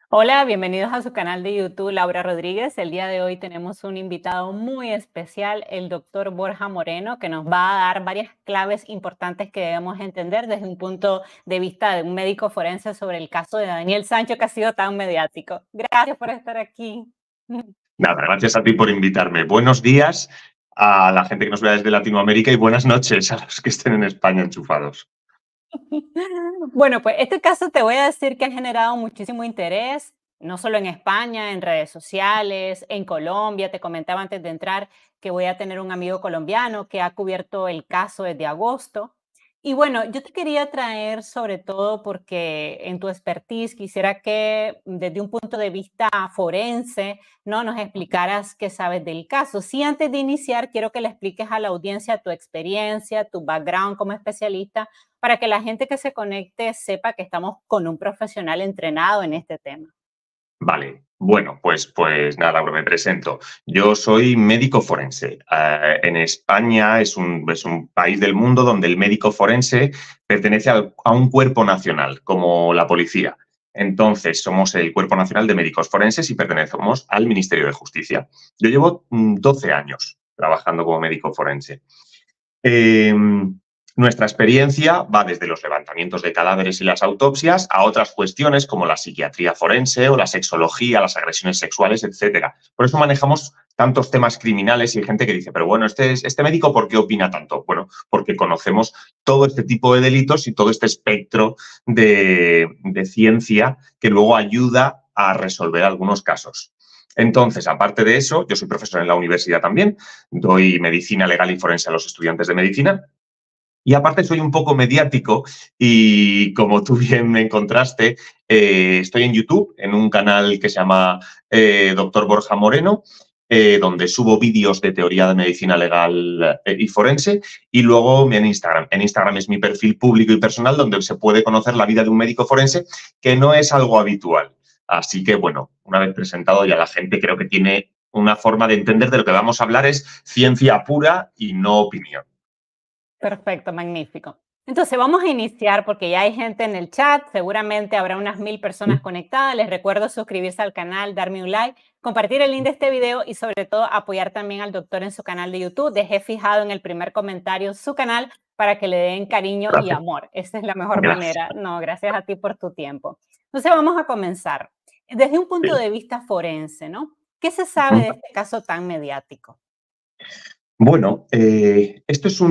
Hola, bienvenidos a su canal de YouTube, Laura Rodríguez. El día de hoy tenemos un invitado muy especial, el doctor Borja Moreno, que nos va a dar varias claves importantes que debemos entender desde un punto de vista de un médico forense sobre el caso de Daniel Sancho, que ha sido tan mediático. Gracias por estar aquí. Nada, gracias a ti por invitarme. Buenos días a la gente que nos vea desde Latinoamérica y buenas noches a los que estén en España enchufados. Bueno, pues este caso te voy a decir que ha generado muchísimo interés, no solo en España, en redes sociales, en Colombia. Te comentaba antes de entrar que voy a tener un amigo colombiano que ha cubierto el caso desde agosto. Y bueno, yo te quería traer sobre todo porque en tu expertise quisiera que desde un punto de vista forense, ¿no? Nos explicaras qué sabes del caso. Sí, antes de iniciar, quiero que le expliques a la audiencia tu experiencia, tu background como especialista para que la gente que se conecte sepa que estamos con un profesional entrenado en este tema. Vale, bueno, pues nada, Laura, me presento. Yo soy médico forense. En España es un país del mundo donde el médico forense pertenece a un cuerpo nacional, como la policía. Entonces, somos el Cuerpo Nacional de Médicos Forenses y pertenecemos al Ministerio de Justicia. Yo llevo 12 años trabajando como médico forense. Eh, Nuestra experiencia va desde los levantamientos de cadáveres y las autopsias a otras cuestiones como la psiquiatría forense o la sexología, las agresiones sexuales, etcétera. Por eso manejamos tantos temas criminales y hay gente que dice, pero bueno, este médico, ¿por qué opina tanto? Bueno, porque conocemos todo este tipo de delitos y todo este espectro de ciencia que luego ayuda a resolver algunos casos. Entonces, aparte de eso, yo soy profesor en la universidad también, doy medicina legal y forense a los estudiantes de medicina. Y aparte soy un poco mediático y como tú bien me encontraste, estoy en YouTube, en un canal que se llama Doctor Borja Moreno, donde subo vídeos de teoría de medicina legal y forense, y luego en Instagram. En Instagram es mi perfil público y personal donde se puede conocer la vida de un médico forense, que no es algo habitual. Así que, bueno, una vez presentado ya la gente creo que tiene una forma de entender de lo que vamos a hablar es ciencia pura y no opinión. Perfecto, magnífico. Entonces vamos a iniciar porque ya hay gente en el chat, seguramente habrá unas 1000 personas conectadas. Les recuerdo suscribirse al canal, darme un like, compartir el link de este video y sobre todo apoyar también al doctor en su canal de YouTube. Dejé fijado en el primer comentario su canal para que le den cariño y Gracias. amor. Esa es la mejor Gracias. manera. No, gracias a ti por tu tiempo. Entonces vamos a comenzar. Desde un punto Sí. de vista forense, ¿no? ¿Qué se sabe de Ujú. este caso tan mediático? Bueno, esto es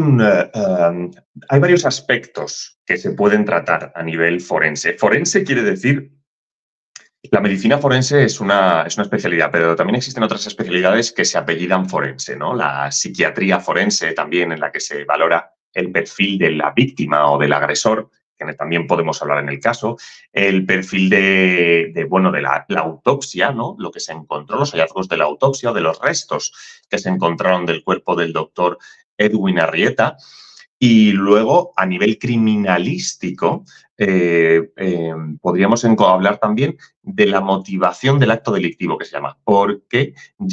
hay varios aspectos que se pueden tratar a nivel forense. Forense quiere decir, la medicina forense es una especialidad, pero también existen otras especialidades que se apellidan forense, ¿no? La psiquiatría forense también, en la que se valora el perfil de la víctima o del agresor, que también podemos hablar en el caso, el perfil de la autopsia, ¿no? Lo que se encontró, los hallazgos de la autopsia o de los restos que se encontraron del cuerpo del doctor Edwin Arrieta. Y luego, a nivel criminalístico, podríamos hablar también de la motivación del acto delictivo, que se llama, por qué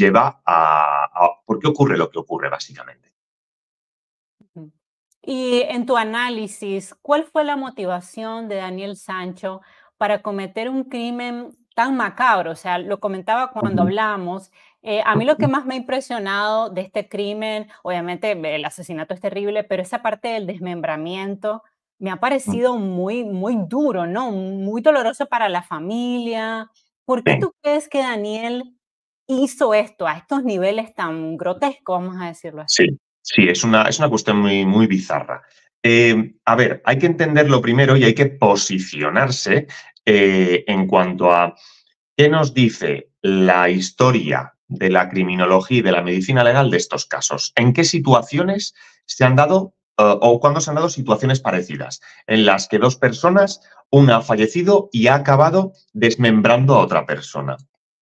por qué ocurre lo que ocurre, básicamente. Ujú. Y en tu análisis, ¿cuál fue la motivación de Daniel Sancho para cometer un crimen tan macabro? O sea, lo comentaba cuando Ujú. hablamos. A mí lo que más me ha impresionado de este crimen, obviamente el asesinato es terrible, pero esa parte del desmembramiento me ha parecido muy, muy duro, ¿no? Muy doloroso para la familia. ¿Por qué Sí, tú crees que Daniel hizo esto a estos niveles tan grotescos, vamos a decirlo sí, así? sí, es una cuestión muy, muy bizarra. A ver, hay que entenderlo primero y hay que posicionarse en cuanto a qué nos dice la historia de la criminología y de la medicina legal de estos casos. ¿En qué situaciones se han dado o cuándo se han dado situaciones parecidas en las que dos personas, una ha fallecido y ha acabado desmembrando a otra persona?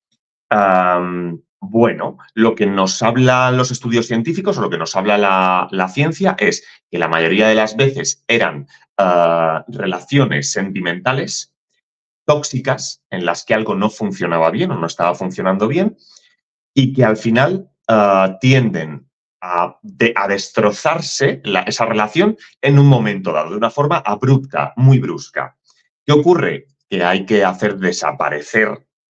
Bueno, lo que nos hablan los estudios científicos o lo que nos habla la ciencia es que la mayoría de las veces eran relaciones sentimentales tóxicas en las que algo no funcionaba bien o no estaba funcionando bien y que al final tienden a destrozarse esa relación en un momento dado, de una forma abrupta, muy brusca. ¿Qué ocurre? Que hay que hacer desaparecer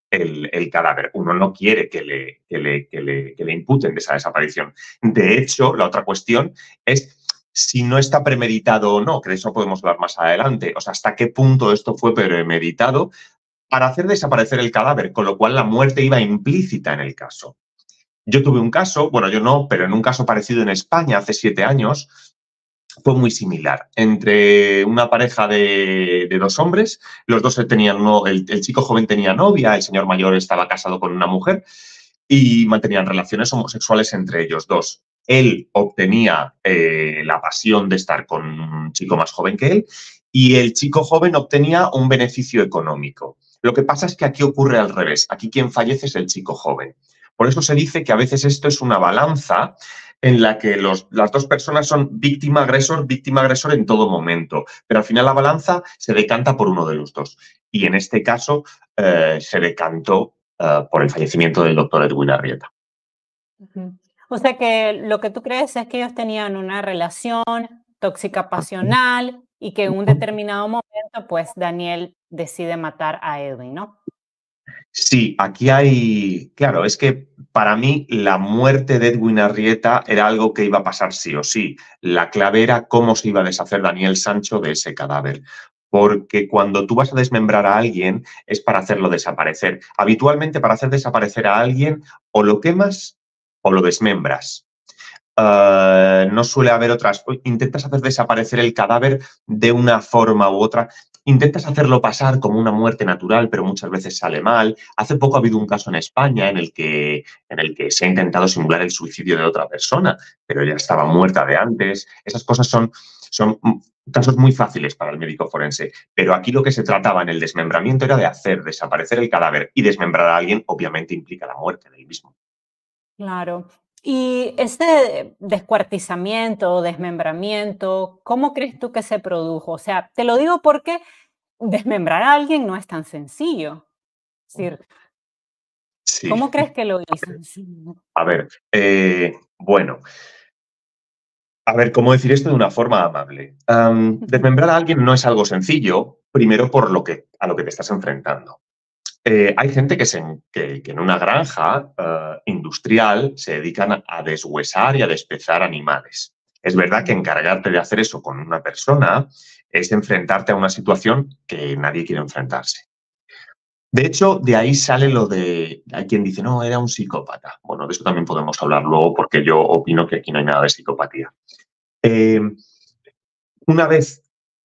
el cadáver. Uno no quiere que le imputen de esa desaparición. De hecho, la otra cuestión es si no está premeditado o no, que de eso podemos hablar más adelante. O sea, hasta qué punto esto fue premeditado para hacer desaparecer el cadáver, con lo cual la muerte iba implícita en el caso. Yo tuve un caso, bueno, yo no, pero en un caso parecido en España hace 7 años, fue muy similar. Entre una pareja de 2 hombres, los dos tenían, el chico joven tenía novia, el señor mayor estaba casado con una mujer y mantenían relaciones homosexuales entre ellos dos. Él obtenía la pasión de estar con un chico más joven que él y el chico joven obtenía un beneficio económico. Lo que pasa es que aquí ocurre al revés. Aquí quien fallece es el chico joven. Por eso se dice que a veces esto es una balanza en la que las dos personas son víctima-agresor en todo momento. Pero al final la balanza se decanta por uno de los dos. Y en este caso se decantó por el fallecimiento del doctor Edwin Arrieta. O sea que lo que tú crees es que ellos tenían una relación tóxica pasional y que en un determinado momento, pues Daniel decide matar a Edwin, ¿no? Sí, aquí hay, claro, es que para mí la muerte de Edwin Arrieta era algo que iba a pasar sí o sí. La clave era cómo se iba a deshacer Daniel Sancho de ese cadáver. Porque cuando tú vas a desmembrar a alguien es para hacerlo desaparecer. Habitualmente para hacer desaparecer a alguien o lo quemas o lo desmembras. No suele haber otras. Intentas hacer desaparecer el cadáver de una forma u otra. Intentas hacerlo pasar como una muerte natural, pero muchas veces sale mal. Hace poco ha habido un caso en España en el que se ha intentado simular el suicidio de otra persona, pero ya estaba muerta de antes. Esas cosas son casos muy fáciles para el médico forense. Pero aquí lo que se trataba en el desmembramiento era de hacer desaparecer el cadáver y desmembrar a alguien obviamente implica la muerte del mismo. Claro. Y ese descuartizamiento o desmembramiento, ¿cómo crees tú que se produjo? O sea, te lo digo porque desmembrar a alguien no es tan sencillo. Es decir, Sí. ¿cómo crees que lo hizo? A ver, bueno. A ver, ¿cómo decir esto de una forma amable? Desmembrar a alguien no es algo sencillo, primero por a lo que te estás enfrentando. Hay gente que en una granja industrial se dedican a deshuesar y a despezar animales. Es verdad que encargarte de hacer eso con una persona es enfrentarte a una situación que nadie quiere enfrentarse. De hecho, de ahí sale lo de, hay quien dice, no, era un psicópata. Bueno, de eso también podemos hablar luego porque yo opino que aquí no hay nada de psicopatía. Una vez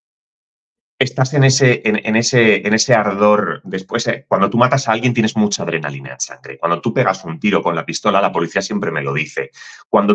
estás en ese ardor, después, cuando tú matas a alguien tienes mucha adrenalina en sangre. Cuando tú pegas un tiro con la pistola, la policía siempre me lo dice. Cuando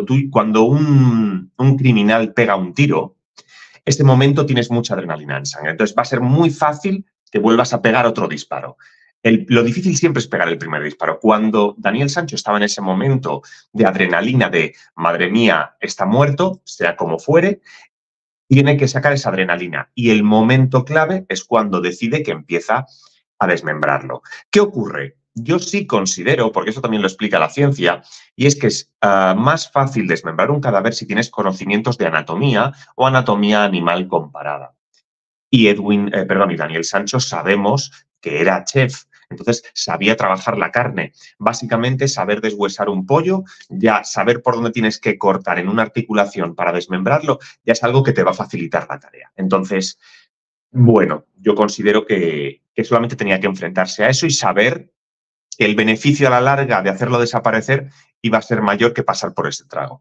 un criminal pega un tiro, ese momento tienes mucha adrenalina en sangre. Entonces va a ser muy fácil que vuelvas a pegar otro disparo. Lo difícil siempre es pegar el primer disparo. Cuando Daniel Sancho estaba en ese momento de adrenalina de, madre mía, está muerto, sea como fuere, tiene que sacar esa adrenalina. Y el momento clave es cuando decide que empieza a desmembrarlo. ¿Qué ocurre? Yo sí considero, porque eso también lo explica la ciencia, y es que es más fácil desmembrar un cadáver si tienes conocimientos de anatomía o anatomía animal comparada. Y Daniel Sancho sabemos que era chef, entonces sabía trabajar la carne. Básicamente saber deshuesar un pollo, ya saber por dónde tienes que cortar en una articulación para desmembrarlo, ya es algo que te va a facilitar la tarea. Entonces, bueno, yo considero que solamente tenía que enfrentarse a eso y saber que el beneficio a la larga de hacerlo desaparecer iba a ser mayor que pasar por ese trago.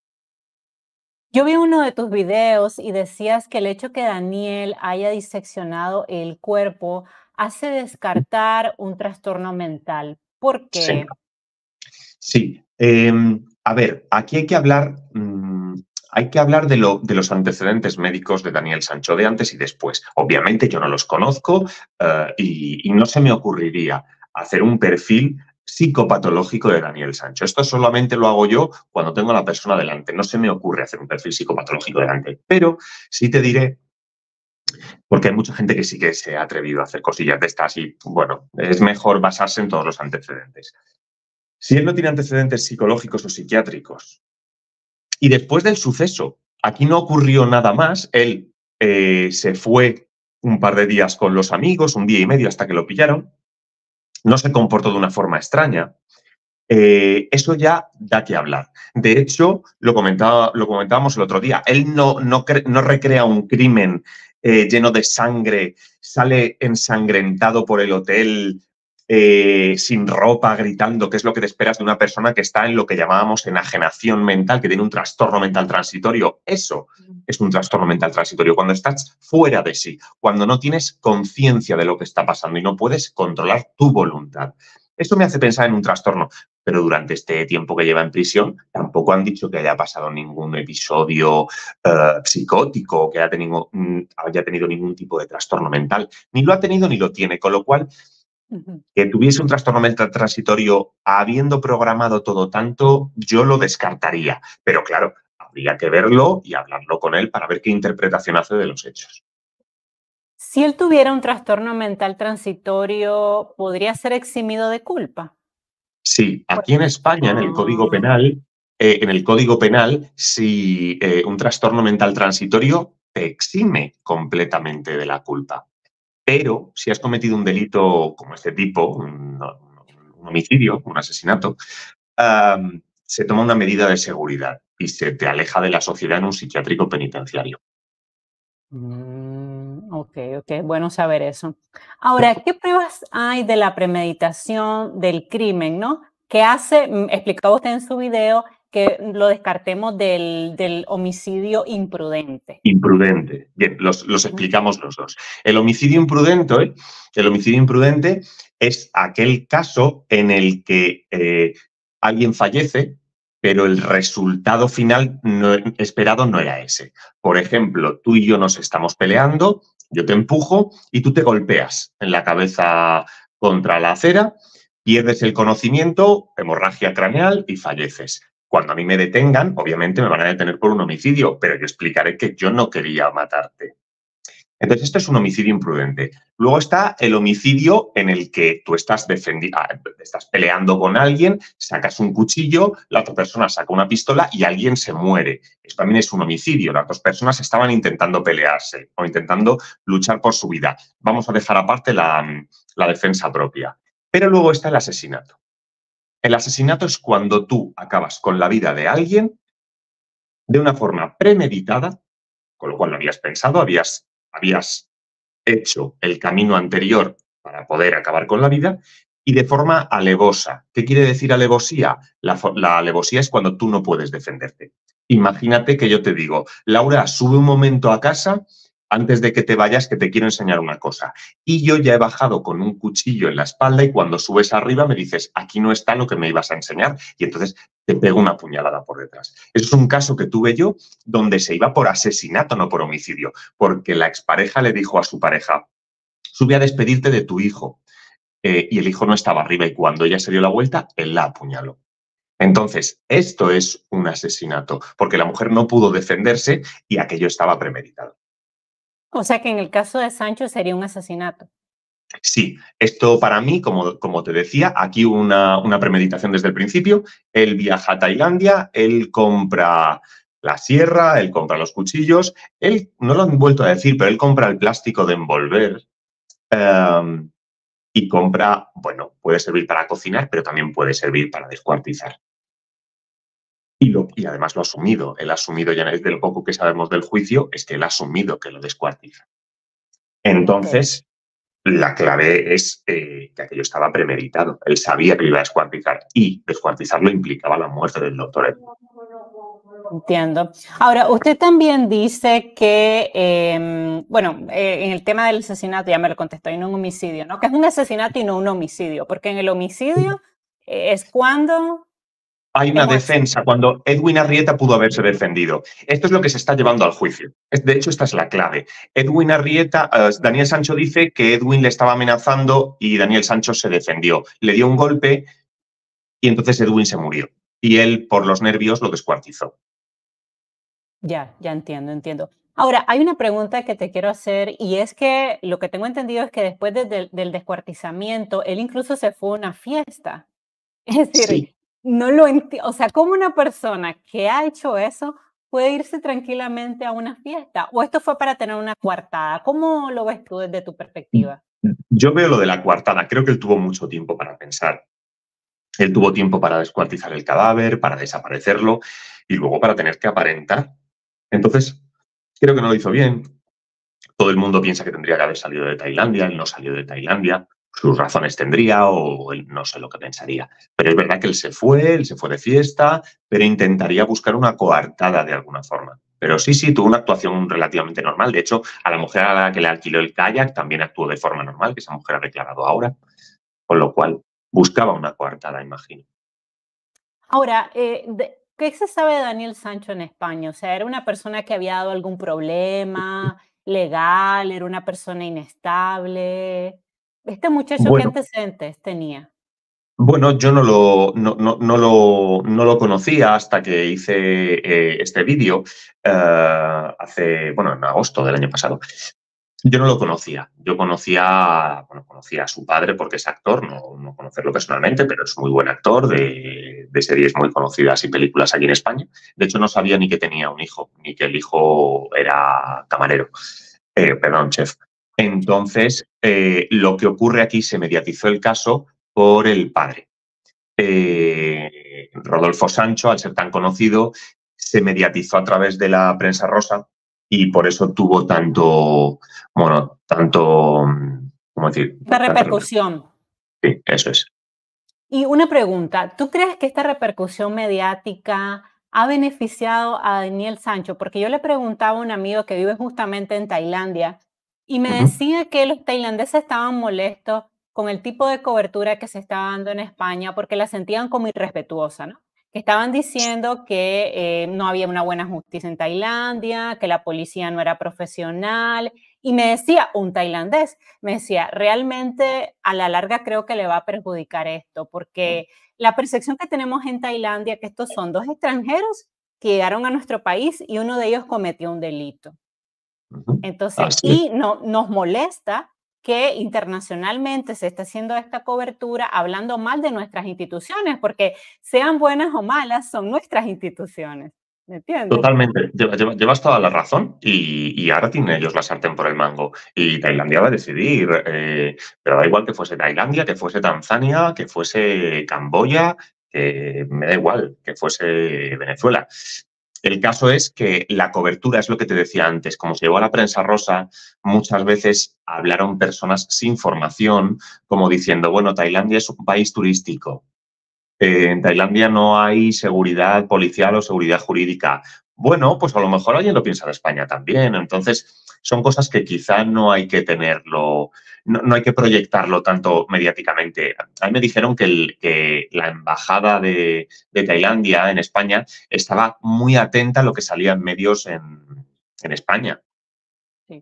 Yo vi uno de tus videos y decías que el hecho que Daniel haya diseccionado el cuerpo hace descartar un trastorno mental. ¿Por Sí. qué? Sí. A ver, aquí hay que hablar de los antecedentes médicos de Daniel Sancho de antes y después. Obviamente yo no los conozco y no se me ocurriría hacer un perfil psicopatológico de Daniel Sancho. Esto solamente lo hago yo cuando tengo a la persona delante. No se me ocurre hacer un perfil psicopatológico delante. Pero sí te diré, porque hay mucha gente que sí que se ha atrevido a hacer cosillas de estas y, bueno, es mejor basarse en todos los antecedentes. Si él no tiene antecedentes psicológicos o psiquiátricos y después del suceso, aquí no ocurrió nada más, él se fue un par de días con los amigos, un día y medio hasta que lo pillaron, no se comportó de una forma extraña, eso ya da que hablar. De hecho, lo comentábamos el otro día, él no recrea un crimen lleno de sangre, sale ensangrentado por el hotel, sin ropa, gritando, que es lo que te esperas de una persona que está en lo que llamábamos enajenación mental, que tiene un trastorno mental transitorio. Eso es un trastorno mental transitorio, cuando estás fuera de sí, cuando no tienes conciencia de lo que está pasando y no puedes controlar tu voluntad. Esto me hace pensar en un trastorno, pero durante este tiempo que lleva en prisión tampoco han dicho que haya pasado ningún episodio psicótico, que haya tenido ningún tipo de trastorno mental. Ni lo ha tenido ni lo tiene, con lo cual que tuviese un trastorno mental transitorio habiendo programado todo tanto, yo lo descartaría. Pero claro, habría que verlo y hablarlo con él para ver qué interpretación hace de los hechos. Si él tuviera un trastorno mental transitorio, ¿podría ser eximido de culpa? Sí, Pues, aquí en España, ah, en el Código Penal, si un trastorno mental transitorio te exime completamente de la culpa. Pero si has cometido un delito como este tipo, un homicidio, un asesinato, se toma una medida de seguridad y se te aleja de la sociedad en un psiquiátrico penitenciario. ok, ok, bueno saber eso. Ahora, ¿qué pruebas hay de la premeditación del crimen, no? ¿Qué hace, explicaba usted en su video, que lo descartemos del homicidio imprudente? Imprudente. Bien, los Ujú. explicamos los dos. El homicidio imprudente es aquel caso en el que alguien fallece, pero el resultado final esperado no era ese. Por ejemplo, tú y yo nos estamos peleando, yo te empujo y tú te golpeas en la cabeza contra la acera, pierdes el conocimiento, hemorragia craneal y falleces. Cuando a mí me detengan, obviamente me van a detener por un homicidio, pero yo explicaré que yo no quería matarte. Entonces, esto es un homicidio imprudente. Luego está el homicidio en el que tú estás peleando con alguien, sacas un cuchillo, la otra persona saca una pistola y alguien se muere. Esto también es un homicidio. Las dos personas estaban intentando pelearse o intentando luchar por su vida. Vamos a dejar aparte la defensa propia. Pero luego está el asesinato. El asesinato es cuando tú acabas con la vida de alguien de una forma premeditada, con lo cual lo habías pensado, habías hecho el camino anterior para poder acabar con la vida, y de forma alevosa. ¿Qué quiere decir alevosía? La alevosía es cuando tú no puedes defenderte. Imagínate que yo te digo, Laura, sube un momento a casa antes de que te vayas, que te quiero enseñar una cosa. Y yo ya he bajado con un cuchillo en la espalda y cuando subes arriba me dices, aquí no está lo que me ibas a enseñar. Y entonces te pego una puñalada por detrás. Eso es un caso que tuve yo donde se iba por asesinato, no por homicidio, porque la expareja le dijo a su pareja, sube a despedirte de tu hijo. Y el hijo no estaba arriba y cuando ella se dio la vuelta, él la apuñaló. Entonces, esto es un asesinato, porque la mujer no pudo defenderse y aquello estaba premeditado. O sea que en el caso de Sancho sería un asesinato. Sí, esto para mí, como te decía, aquí hubo una premeditación desde el principio. Él viaja a Tailandia, él compra la sierra, él compra los cuchillos, él, no lo han vuelto a decir, pero él compra el plástico de envolver um, y compra, bueno, puede servir para cocinar, pero también puede servir para descuartizar. Y además lo ha asumido. Él ha asumido, ya de lo poco que sabemos del juicio, es que él ha asumido que lo descuartiza. Ok. Entonces, la clave es que aquello estaba premeditado. Él sabía que lo iba a descuartizar y descuartizarlo implicaba la muerte del doctor Ed. Entiendo. Ahora, usted también dice que, bueno, en el tema del asesinato, ya me lo contestó, y no un homicidio, ¿no? Que es un asesinato y no un homicidio, porque en el homicidio es cuando Hay es una un accidente. defensa cuando Edwin Arrieta pudo haberse defendido. Esto es lo que se está llevando al juicio. De hecho, esta es la clave. Edwin Arrieta, Daniel Sancho dice que Edwin le estaba amenazando y Daniel Sancho se defendió. Le dio un golpe y entonces Edwin se murió. Y él, por los nervios, lo descuartizó. Ya, ya entiendo, entiendo. Ahora, hay una pregunta que te quiero hacer y es que lo que tengo entendido es que después del descuartizamiento, él incluso se fue a una fiesta. Es Sí, decir, no lo entiendo, o sea, ¿cómo una persona que ha hecho eso puede irse tranquilamente a una fiesta? ¿O esto fue para tener una coartada? ¿Cómo lo ves tú desde tu perspectiva? Yo veo lo de la coartada. Creo que él tuvo mucho tiempo para pensar. Él tuvo tiempo para descuartizar el cadáver, para desaparecerlo y luego para tener que aparentar. Entonces, creo que no lo hizo bien. Todo el mundo piensa que tendría que haber salido de Tailandia. Él no salió de Tailandia. Sus razones tendría o él no sé lo que pensaría. Pero es verdad que él se fue de fiesta, pero intentaría buscar una coartada de alguna forma. Pero sí, sí, tuvo una actuación relativamente normal. De hecho, a la mujer a la que le alquiló el kayak también actuó de forma normal, que esa mujer ha declarado ahora. Con lo cual, buscaba una coartada, imagino. Ahora, ¿qué se sabe de Daniel Sancho en España? O sea, ¿era una persona que había dado algún problema legal? ¿Era una persona inestable? ¿Este muchacho qué Bueno, antecedentes tenía? bueno, yo no lo conocía hasta que hice este vídeo bueno, en agosto del año pasado. Yo no lo conocía. Yo conocía a su padre porque es actor, no conocerlo personalmente, pero es muy buen actor de series muy conocidas y películas aquí en España. De hecho, no sabía ni que tenía un hijo, ni que el hijo era camarero, perdón, chef. Entonces, lo que ocurre aquí, se mediatizó el caso por el padre. Rodolfo Sancho, al ser tan conocido, se mediatizó a través de la prensa rosa y por eso tuvo ¿cómo decir? La Tanta repercusión. repercusión. Sí, eso es. Y una pregunta, ¿tú crees que esta repercusión mediática ha beneficiado a Daniel Sancho? Porque yo le preguntaba a un amigo que vive justamente en Tailandia y me Ujú. decía que los tailandeses estaban molestos con el tipo de cobertura que se estaba dando en España porque la sentían como irrespetuosa, ¿no? Que estaban diciendo que no había una buena justicia en Tailandia, que la policía no era profesional. Y me decía un tailandés, me decía, realmente a la larga creo que le va a perjudicar esto, porque la percepción que tenemos en Tailandia, que estos son dos extranjeros que llegaron a nuestro país y uno de ellos cometió un delito. Ujú. Entonces, Así es. y no, nos molesta que internacionalmente se esté haciendo esta cobertura hablando mal de nuestras instituciones, porque sean buenas o malas, son nuestras instituciones. ¿Me entiendes? Totalmente, llevas toda la razón y ahora tienen ellos la sartén por el mango y Tailandia va a decidir, pero da igual que fuese Tailandia, que fuese Tanzania, que fuese Camboya, que me da igual, que fuese Venezuela. El caso es que la cobertura es lo que te decía antes, como se llevó a la prensa rosa, muchas veces hablaron personas sin formación, como diciendo, bueno, Tailandia es un país turístico, en Tailandia no hay seguridad policial o seguridad jurídica. Bueno, pues a lo mejor alguien lo piensa de España también. Entonces, son cosas que quizá no hay que tenerlo, no hay que proyectarlo tanto mediáticamente. A mí me dijeron que la embajada de Tailandia en España estaba muy atenta a lo que salía en medios en España. Sí.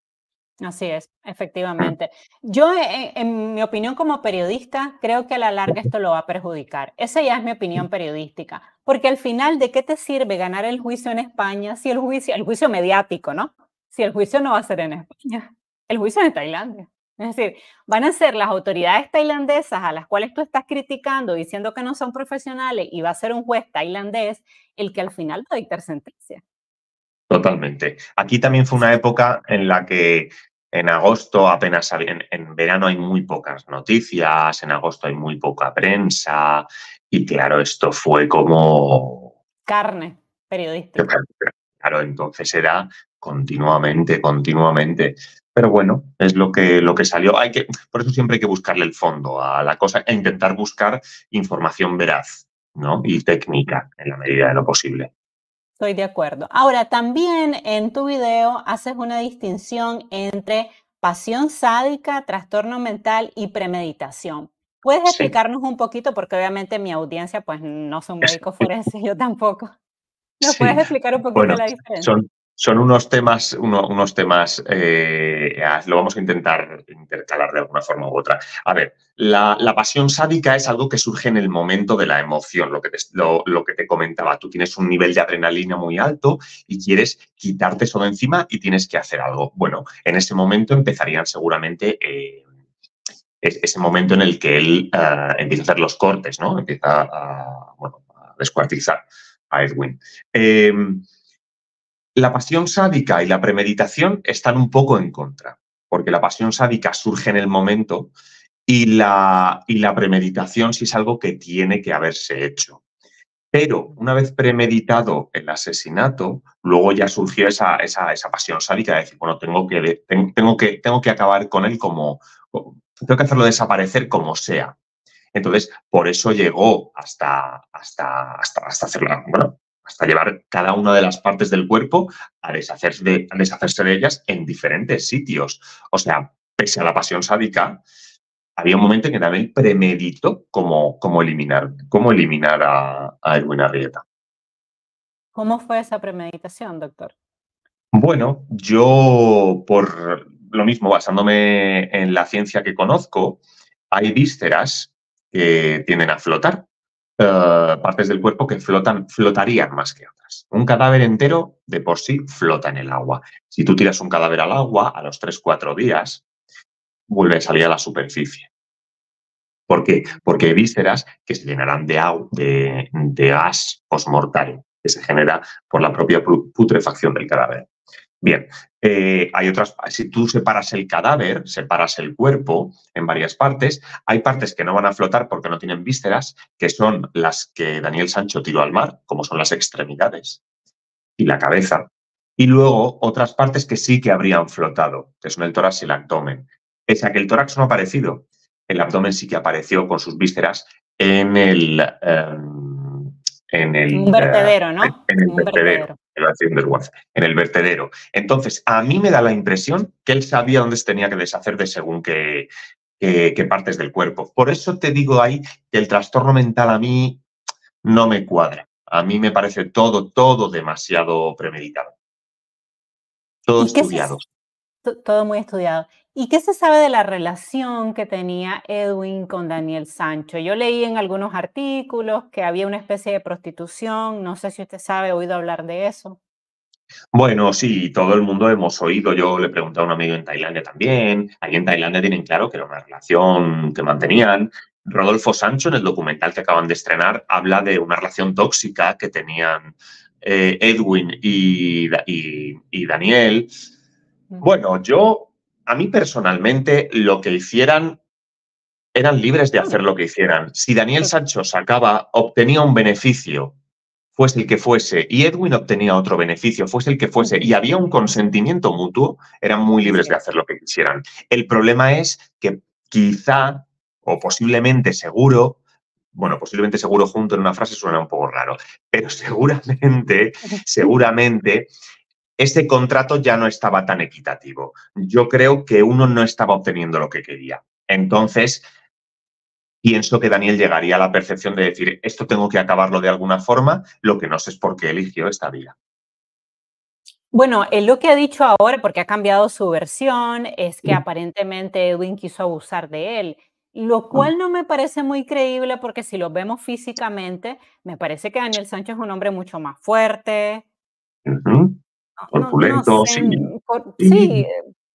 Así es, Mm. efectivamente. Yo, en mi opinión como periodista, creo que a la larga esto lo va a perjudicar. Esa ya es mi opinión periodística, porque al final, ¿de qué te sirve ganar el juicio en España si el juicio mediático, ¿no? Si el juicio no va a ser en España, el juicio es en Tailandia. Es decir, van a ser las autoridades tailandesas a las cuales tú estás criticando, diciendo que no son profesionales, y va a ser un juez tailandés el que al final va a dictar sentencia. Totalmente. Aquí también fue una época en la que en agosto apenas en verano hay muy pocas noticias, en agosto hay muy poca prensa y claro, esto fue como, Carne periodística. claro, entonces era continuamente. Pero bueno, es lo que salió. Por eso siempre hay que buscarle el fondo a la cosa e intentar buscar información veraz, ¿no? Y técnica en la medida de lo posible. Estoy de acuerdo. Ahora, también en tu video haces una distinción entre pasión sádica, trastorno mental y premeditación. ¿Puedes Sí. explicarnos un poquito? Porque obviamente mi audiencia pues no son médicos forenses, yo tampoco. ¿Nos puedes Sí, explicar un poquito bueno, la diferencia? son unos temas, lo vamos a intentar intercalar de alguna forma u otra. A ver, la pasión sádica es algo que surge en el momento de la emoción, lo que te comentaba. Tú tienes un nivel de adrenalina muy alto y quieres quitarte eso de encima y tienes que hacer algo. Bueno, en ese momento empezarían seguramente ese momento en el que él empieza a hacer los cortes, ¿no? Empieza a descuartizar a Edwin. La pasión sádica y la premeditación están un poco en contra. porque la pasión sádica surge en el momento y la premeditación sí es algo que tiene que haberse hecho. Pero una vez premeditado el asesinato, luego ya surgió esa pasión sádica de decir, bueno, tengo que acabar con él tengo que hacerlo desaparecer como sea. Entonces, por eso llegó hasta hacerla, bueno, hasta llevar cada una de las partes del cuerpo a deshacerse de ellas en diferentes sitios. O sea, pese a la pasión sádica, había un momento en que también premeditó cómo eliminar a Edwin Arrieta. ¿Cómo fue esa premeditación, doctor? Bueno, yo por lo mismo, basándome en la ciencia que conozco, hay vísceras que tienden a flotar, partes del cuerpo que flotarían más que otras. Un cadáver entero de por sí flota en el agua. Si tú tiras un cadáver al agua, a los 3-4 días, vuelve a salir a la superficie. ¿Por qué? Porque hay vísceras que se llenarán de gas postmortal que se genera por la propia putrefacción del cadáver. Bien, hay otras, si tú separas el cadáver, separas el cuerpo en varias partes, hay partes que no van a flotar porque no tienen vísceras, que son las que Daniel Sancho tiró al mar, como son las extremidades y la cabeza, y luego otras partes que sí que habrían flotado, que son el tórax y el abdomen. Pese a que el tórax no ha aparecido, el abdomen sí que apareció con sus vísceras en el, Un vertedero, ¿no? en el Un vertedero. vertedero. En el vertedero. Entonces, a mí me da la impresión que él sabía dónde se tenía que deshacer de según qué partes del cuerpo. Por eso te digo ahí que el trastorno mental a mí no me cuadra. A mí me parece todo demasiado premeditado. Todo ¿Y qué se, estudiado. todo muy estudiado? ¿Y qué se sabe de la relación que tenía Edwin con Daniel Sancho? Yo leí en algunos artículos que había una especie de prostitución. No sé si usted sabe, ha oído hablar de eso. Bueno, sí, todo el mundo hemos oído. Yo le pregunté a un amigo en Tailandia también. Allí en Tailandia tienen claro que era una relación que mantenían. Rodolfo Sancho, en el documental que acaban de estrenar, habla de una relación tóxica que tenían Edwin y Daniel. Ujú. Bueno, a mí personalmente, lo que hicieran, eran libres de hacer Bueno, lo que hicieran. Si Daniel to- Sancho obtenía un beneficio, fuese el que fuese, y Edwin obtenía otro beneficio, fuese el que fuese, y ujú, había un consentimiento mutuo, eran muy libres así de es. hacer lo que quisieran. El problema es que quizá, o posiblemente seguro, bueno, posiblemente seguro junto en una frase suena un poco raro, pero seguramente, ese contrato ya no estaba tan equitativo. Yo creo que uno no estaba obteniendo lo que quería. Entonces, pienso que Daniel llegaría a la percepción de decir, esto tengo que acabarlo de alguna forma, lo que no sé es por qué eligió esta vida. Bueno, él lo que ha dicho ahora, porque ha cambiado su versión, es que aparentemente Edwin quiso abusar de él, lo cual no me parece muy creíble porque si lo vemos físicamente, me parece que Daniel Sánchez es un hombre mucho más fuerte. Ujú. No Corpulento, sé, sí. sí, Sí,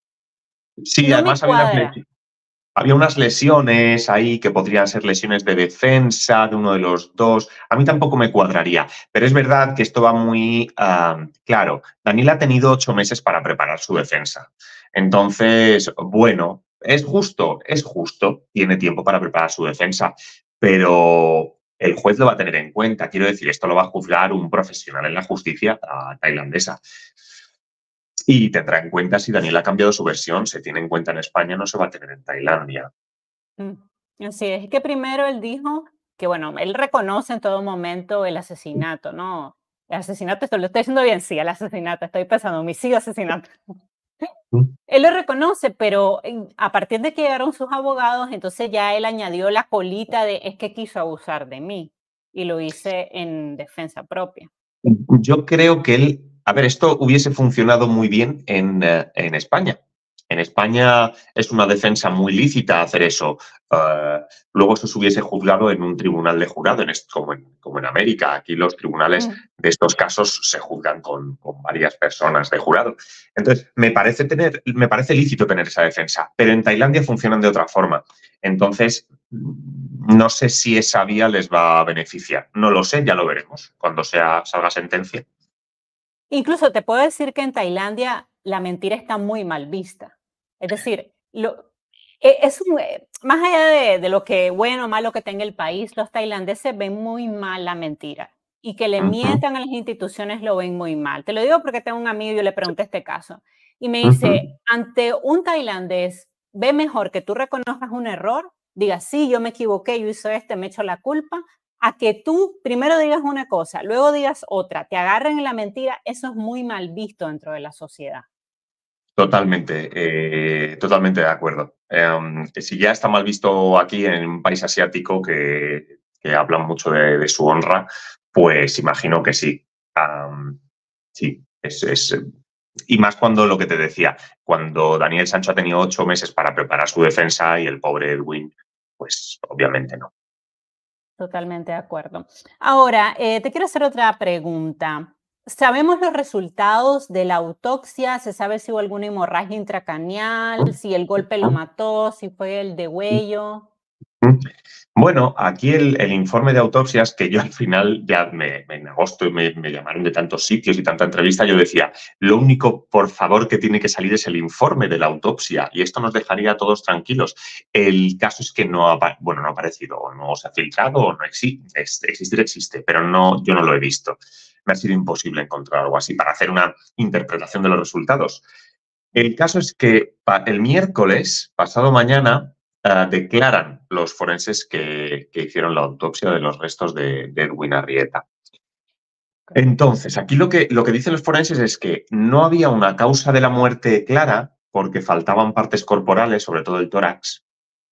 sí, no me además cuadra. había unas lesiones ahí que podrían ser lesiones de defensa de uno de los dos. A mí tampoco me cuadraría, pero es verdad que esto va muy claro. Daniel ha tenido 8 meses para preparar su defensa. Entonces, bueno, es justo, tiene tiempo para preparar su defensa, pero el juez lo va a tener en cuenta. Quiero decir, esto lo va a juzgar un profesional en la justicia tailandesa. Y tendrá en cuenta si Daniel ha cambiado su versión, se tiene en cuenta en España, no se va a tener en Tailandia. Mm, así es que primero él dijo que, bueno, él reconoce en todo momento el asesinato, ¿no? El asesinato, esto lo estoy diciendo bien, sí, el asesinato, estoy pensando, homicidio, asesinato. Él lo reconoce, pero a partir de que llegaron sus abogados, entonces ya él añadió la colita de es que quiso abusar de mí y lo hice en defensa propia. Yo creo que a ver, esto hubiese funcionado muy bien en España. En España es una defensa muy lícita hacer eso. Uh, Luego eso se hubiese juzgado en un tribunal de jurado, como en América. Aquí los tribunales Mm. de estos casos se juzgan con varias personas de jurado. Entonces, me parece lícito tener esa defensa, pero en Tailandia funcionan de otra forma. Entonces, no sé si esa vía les va a beneficiar. No lo sé, ya lo veremos cuando salga sentencia. Incluso te puedo decir que en Tailandia la mentira está muy mal vista. Es decir, más allá de lo que bueno o malo que tenga el país, los tailandeses ven muy mal la mentira y que le Ujú, mientan a las instituciones lo ven muy mal. Te lo digo porque tengo un amigo y yo le pregunté este caso y me dice, ujú. ante un tailandés, ve mejor que tú reconozcas un error, digas, sí, yo me equivoqué, yo hice me echo la culpa, a que tú primero digas una cosa, luego digas otra, te agarren en la mentira, eso es muy mal visto dentro de la sociedad. Totalmente, totalmente de acuerdo. Si ya está mal visto aquí en un país asiático que hablan mucho de su honra, pues imagino que sí. Sí, y más cuando lo que te decía, cuando Daniel Sancho ha tenido 8 meses para preparar su defensa y el pobre Edwin, pues obviamente no. Totalmente de acuerdo. Ahora, te quiero hacer otra pregunta. ¿Sabemos los resultados de la autopsia? ¿Se sabe si hubo alguna hemorragia intracraneal, si el golpe lo mató, si fue el degüello? Bueno, aquí el informe de autopsias, que yo al final ya en agosto me llamaron de tantos sitios y tanta entrevista, yo decía, lo único, por favor, que tiene que salir es el informe de la autopsia y esto nos dejaría a todos tranquilos. El caso es que no ha aparecido, o no se ha filtrado, o no existe, existir existe, pero no, yo no lo he visto. Me ha sido imposible encontrar algo así para hacer una interpretación de los resultados. El caso es que el miércoles, pasado mañana, declaran los forenses que hicieron la autopsia de los restos de Edwin Arrieta. Ok. Entonces, aquí lo que dicen los forenses es que no había una causa de la muerte clara porque faltaban partes corporales, sobre todo el tórax,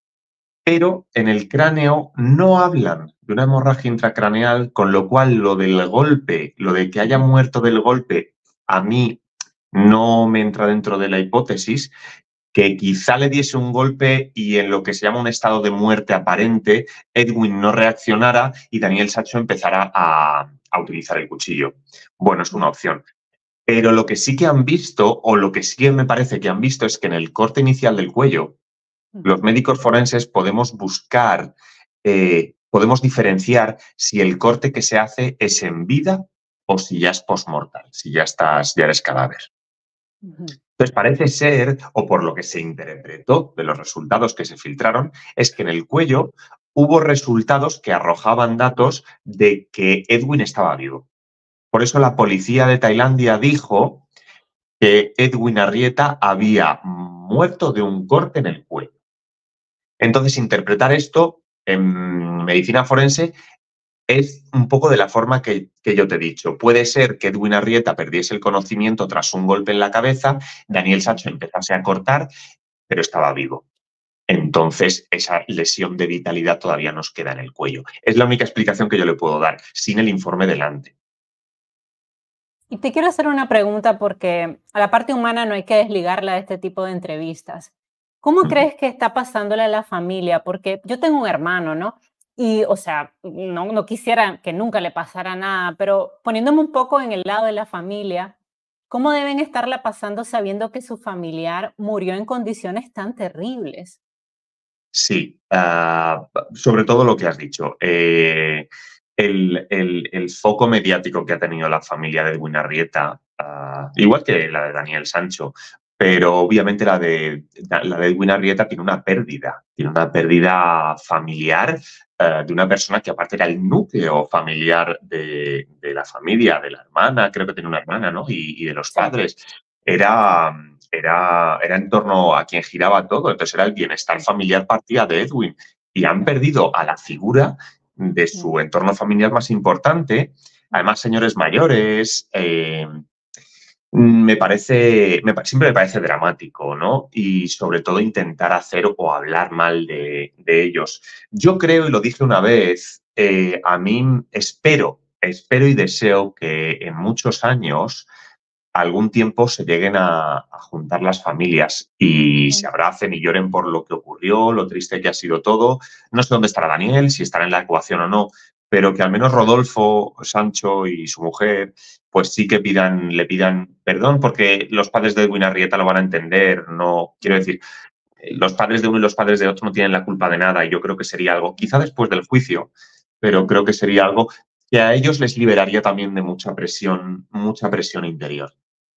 pero en el cráneo no hablan de una hemorragia intracraneal, con lo cual lo del golpe, lo de que haya muerto del golpe, a mí no me entra dentro de la hipótesis, que quizá le diese un golpe y en lo que se llama un estado de muerte aparente, Edwin no reaccionara y Daniel Sacho empezara a utilizar el cuchillo. Bueno, es una opción. Pero lo que sí que han visto, o lo que sí que me parece que han visto, es que en el corte inicial del cuello, los médicos forenses podemos buscar, podemos diferenciar si el corte que se hace es en vida o si ya es postmortal, si ya eres cadáver. Entonces, parece ser, o por lo que se interpretó de los resultados que se filtraron, es que en el cuello hubo resultados que arrojaban datos de que Edwin estaba vivo. Por eso la policía de Tailandia dijo que Edwin Arrieta había muerto de un corte en el cuello. Entonces, interpretar esto en medicina forense es un poco de la forma que yo te he dicho. Puede ser que Edwin Arrieta perdiese el conocimiento tras un golpe en la cabeza, Daniel Sancho empezase a cortar, pero estaba vivo. Entonces, esa lesión de vitalidad todavía nos queda en el cuello. Es la única explicación que yo le puedo dar, sin el informe delante. Y te quiero hacer una pregunta porque a la parte humana no hay que desligarla de este tipo de entrevistas. ¿Cómo Ujú. crees que está pasándole a la familia? Porque yo tengo un hermano, ¿no? Y, o sea, no quisiera que nunca le pasara nada, pero poniéndome un poco en el lado de la familia, ¿cómo deben estarla pasando sabiendo que su familiar murió en condiciones tan terribles? Sí, sobre todo lo que has dicho. El foco mediático que ha tenido la familia de Edwin Arrieta, igual que la de Daniel Sancho, pero obviamente la de Edwin Arrieta tiene una pérdida familiar de una persona que aparte era el núcleo familiar de la familia, de la hermana, creo que tiene una hermana, ¿no? Y de los Sí, padres. sí, Era en torno a quien giraba todo. Entonces era el bienestar sí. familiar partía de Edwin. Y han perdido a la figura de su Mm, entorno familiar más importante. mm, Además, señores mayores. Siempre me parece dramático, ¿no? Y sobre todo intentar hacer o hablar mal de ellos. Yo creo, y lo dije una vez, a mí espero y deseo que en muchos años algún tiempo se lleguen a juntar las familias y se mm. abracen y lloren por lo que ocurrió, lo triste que ha sido todo. No sé dónde estará Daniel, si estará en la ecuación o no, pero que al menos Rodolfo, Sancho y su mujer, pues sí que le pidan perdón, porque los padres de Edwin Arrieta lo van a entender. No, quiero decir, los padres de uno y los padres de otro no tienen la culpa de nada y yo creo que sería algo, quizá después del juicio, pero creo que sería algo que a ellos les liberaría también de mucha presión interior.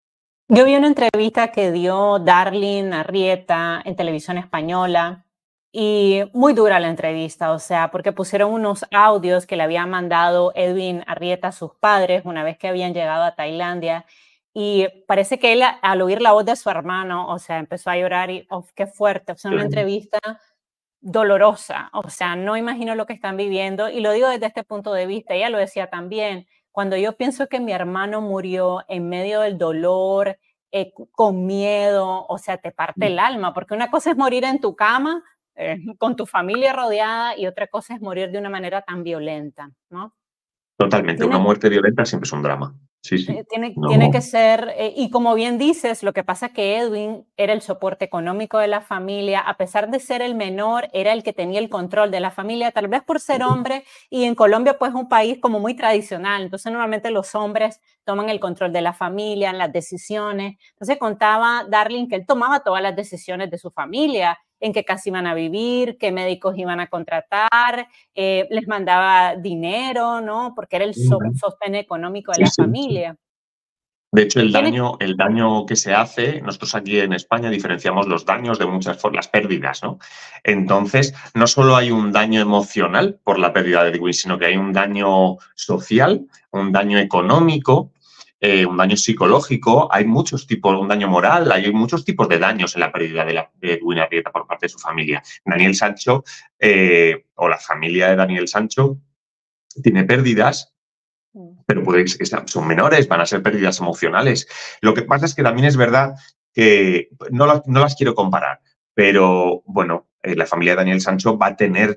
Yo vi una entrevista que dio Darlene Arrieta en televisión española y muy dura la entrevista, o sea, porque pusieron unos audios que le había mandado Edwin Arrieta a sus padres una vez que habían llegado a Tailandia y parece que él al oír la voz de su hermano, o sea, empezó a llorar y, oh, qué fuerte, o sea, una entrevista dolorosa, o sea, no imagino lo que están viviendo y lo digo desde este punto de vista, ella lo decía también, cuando yo pienso que mi hermano murió en medio del dolor, con miedo, o sea, te parte el alma, porque una cosa es morir en tu cama, con tu familia rodeada y otra cosa es morir de una manera tan violenta, ¿no? Totalmente, una Tiene muerte violenta siempre es un drama. Sí, sí. Tiene que No, ser, y como bien dices, lo que pasa es que Edwin era el soporte económico de la familia, a pesar de ser el menor, era el que tenía el control de la familia, tal vez por ser hombre, y en Colombia pues es un país como muy tradicional, entonces normalmente los hombres toman el control de la familia, las decisiones, entonces contaba Darling que él tomaba todas las decisiones de su familia, en qué casa iban a vivir, qué médicos iban a contratar, les mandaba dinero, ¿no? Porque era el sostén económico de sí, la sí, sí. familia. De hecho, Tiene, el daño que se hace, nosotros aquí en España diferenciamos los daños de muchas formas, las pérdidas, ¿no? Entonces, no solo hay un daño emocional por la pérdida de Edwin, sino que hay un daño social, un daño económico, un daño psicológico, hay muchos tipos, un daño moral, hay muchos tipos de daños en la pérdida de Edwin Arrieta por parte de su familia. Daniel Sancho, o la familia de Daniel Sancho, tiene pérdidas, pero puede que son menores, van a ser pérdidas emocionales. Lo que pasa es que también es verdad que no las quiero comparar, pero bueno, la familia de Daniel Sancho va a tener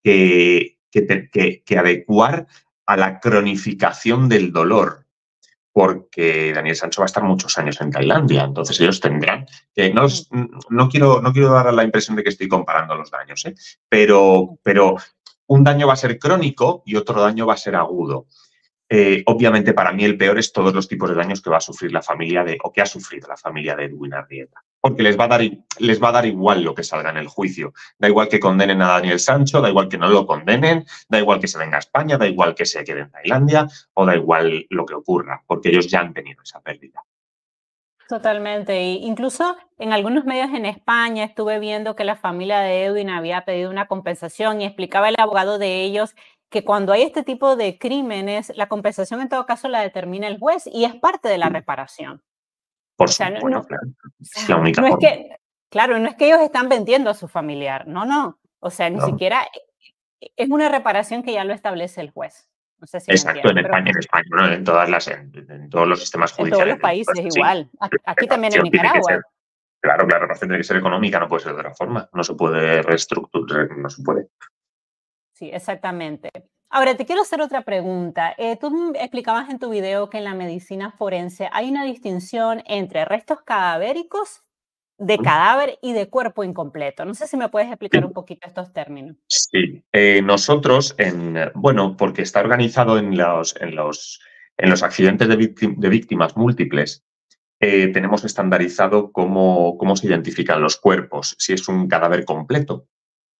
que adecuar a la cronificación del dolor, porque Daniel Sancho va a estar muchos años en Tailandia, entonces ellos tendrán que no quiero dar la impresión de que estoy comparando los daños, ¿eh? Pero un daño va a ser crónico y otro daño va a ser agudo. Obviamente, para mí el peor es todos los tipos de daños que va a sufrir la familia o que ha sufrido la familia de Edwin Arrieta. Porque les va a dar igual lo que salga en el juicio. Da igual que condenen a Daniel Sancho, da igual que no lo condenen, da igual que se venga a España, da igual que se quede en Tailandia o da igual lo que ocurra, porque ellos ya han tenido esa pérdida. totalmente. Y incluso en algunos medios en España estuve viendo que la familia de Edwin había pedido una compensación y explicaba el abogado de ellos que cuando hay este tipo de crímenes, la compensación en todo caso la determina el juez y es parte de la reparación. Por O sea, supuesto, bueno, claro, o es la sea, única no es forma. que, claro, no es que ellos están vendiendo a su familiar, no, no. O sea, ni ¿No? siquiera es una reparación que ya lo establece el juez. No sé si me Exacto, entiendes, pero en España, ¿no? En todos los sistemas en todos judiciales los del mundo países es así. igual. La Aquí también en reparación tiene que ser. Nicaragua. Claro, claro, la relación tiene que ser económica, no puede ser de otra forma. No se puede reestructurar, no se puede. Sí, exactamente. Ahora, te quiero hacer otra pregunta. Tú explicabas en tu video que en la medicina forense hay una distinción entre restos cadavéricos, de cadáver y de cuerpo incompleto. No sé si me puedes explicar un poquito estos términos. Sí. Nosotros, bueno, porque está organizado en los accidentes de víctimas múltiples, tenemos estandarizado cómo se identifican los cuerpos, si es un cadáver completo.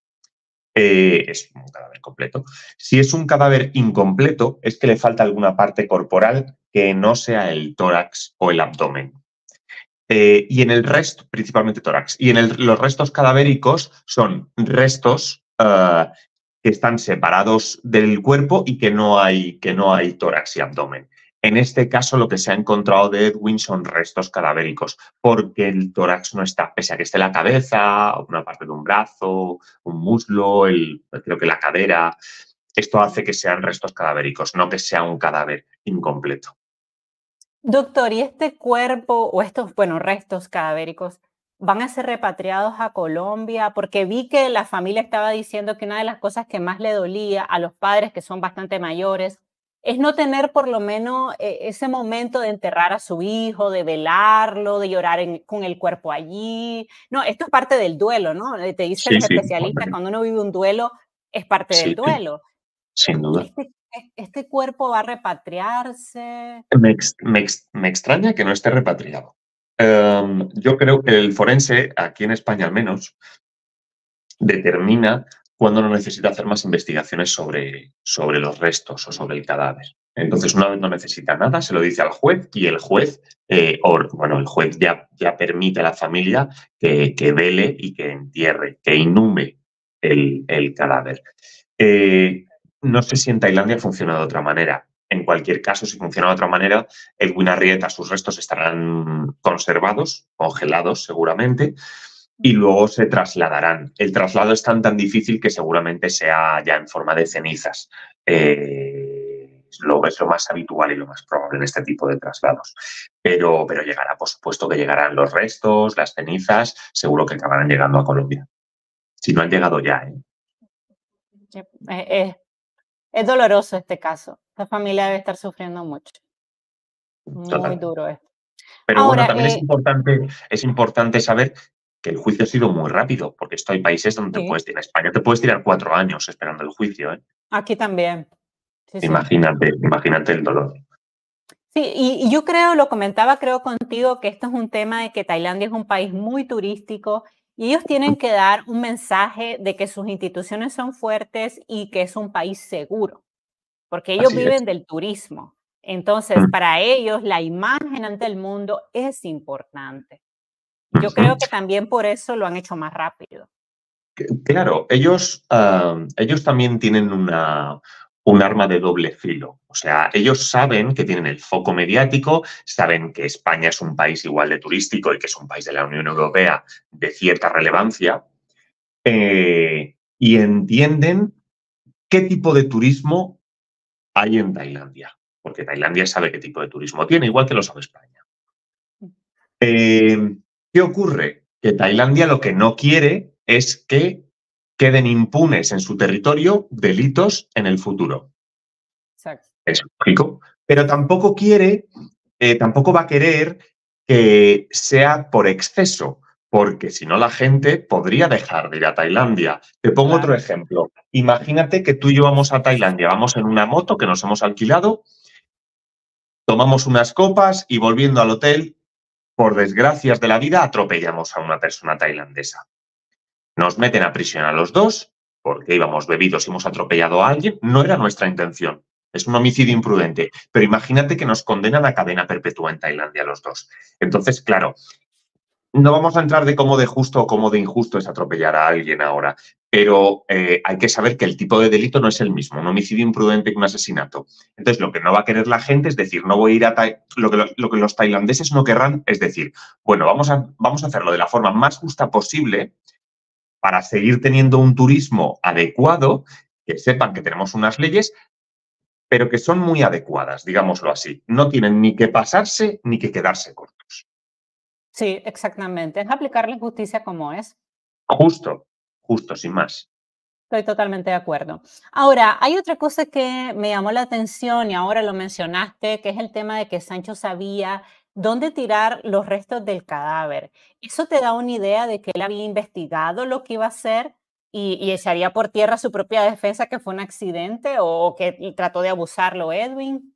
Es un cadáver completo. Si es un cadáver incompleto, es que le falta alguna parte corporal que no sea el tórax o el abdomen. Y en el resto, principalmente tórax, y en los restos cadavéricos son restos que están separados del cuerpo y que no hay tórax y abdomen. En este caso, lo que se ha encontrado de Edwin son restos cadavéricos, porque el tórax no está, pese a que esté la cabeza, una parte de un brazo, un muslo, creo que la cadera. Esto hace que sean restos cadavéricos, no que sea un cadáver incompleto. Doctor, ¿y este cuerpo o estos, bueno, restos cadavéricos van a ser repatriados a Colombia? Porque vi que la familia estaba diciendo que una de las cosas que más le dolía a los padres, que son bastante mayores, es no tener por lo menos ese momento de enterrar a su hijo, de velarlo, de llorar con el cuerpo allí. No, esto es parte del duelo, ¿no? Te dicen Sí, los sí, especialistas, cuando uno vive un duelo, es parte del sí, duelo. sin duda. Este cuerpo va a repatriarse. Me extraña que no esté repatriado. Yo creo que el forense, aquí en España al menos, determina cuando no necesita hacer más investigaciones sobre los restos o sobre el cadáver. Entonces, una vez no necesita nada, se lo dice al juez y el juez, el juez ya permite a la familia que vele y que entierre, que inhume el cadáver. No sé si en Tailandia funciona de otra manera. En cualquier caso, si funciona de otra manera, Edwin Arrieta, sus restos estarán conservados, congelados seguramente, y luego se trasladarán. El traslado es tan difícil que seguramente sea ya en forma de cenizas. Es lo más habitual y lo más probable en este tipo de traslados. Pero llegará, por supuesto que llegarán los restos, las cenizas, seguro que acabarán llegando a Colombia. Si no han llegado ya, ¿eh? Es doloroso este caso. La familia debe estar sufriendo mucho. Muy Total. duro esto. Pero bueno, Ahora, también es importante saber que el juicio ha sido muy rápido, porque esto hay países donde sí, en España te puedes tirar 4 años esperando el juicio, ¿eh? aquí también. Sí, sí. Imagínate el dolor. Sí, y yo creo, lo comentaba creo contigo, que esto es un tema de que Tailandia es un país muy turístico y ellos tienen que dar un mensaje de que sus instituciones son fuertes y que es un país seguro, porque ellos Así es. viven del turismo. Entonces, para ellos la imagen ante el mundo es importante. Yo Ujú. creo que también por eso lo han hecho más rápido. Claro, ellos también tienen un arma de doble filo. O sea, ellos saben que tienen el foco mediático, saben que España es un país igual de turístico y que es un país de la Unión Europea de cierta relevancia, y entienden qué tipo de turismo hay en Tailandia, porque Tailandia sabe qué tipo de turismo tiene, igual que lo sabe España. ¿Qué ocurre? Que Tailandia lo que no quiere es que queden impunes en su territorio delitos en el futuro. Exacto. Es lógico. Pero tampoco tampoco va a querer que sea por exceso, porque si no la gente podría dejar de ir a Tailandia. Te pongo otro Claro. ejemplo. Imagínate que tú y yo vamos a Tailandia, vamos en una moto que nos hemos alquilado, tomamos unas copas y volviendo al hotel, por desgracias de la vida, atropellamos a una persona tailandesa. Nos meten a prisión a los dos porque íbamos bebidos y hemos atropellado a alguien. No era nuestra intención. Es un homicidio imprudente. Pero imagínate que nos condenan a cadena perpetua en Tailandia los dos. Entonces, claro, no vamos a entrar de cómo de justo o cómo de injusto es atropellar a alguien ahora, pero hay que saber que el tipo de delito no es el mismo, un homicidio imprudente que un asesinato. Entonces, lo que no va a querer la gente es decir, no voy a ir a lo que los tailandeses no querrán es decir, bueno, vamos a hacerlo de la forma más justa posible para seguir teniendo un turismo adecuado, que sepan que tenemos unas leyes, pero que son muy adecuadas, digámoslo así. No tienen ni que pasarse ni que quedarse cortos. Sí, exactamente. Es aplicar la justicia como es. Justo, justo, sin más. Estoy totalmente de acuerdo. Ahora, hay otra cosa que me llamó la atención y ahora lo mencionaste, que es el tema de que Sancho sabía dónde tirar los restos del cadáver. ¿Eso te da una idea de que él había investigado lo que iba a hacer y echaría por tierra su propia defensa que fue un accidente o que trató de abusarlo Edwin?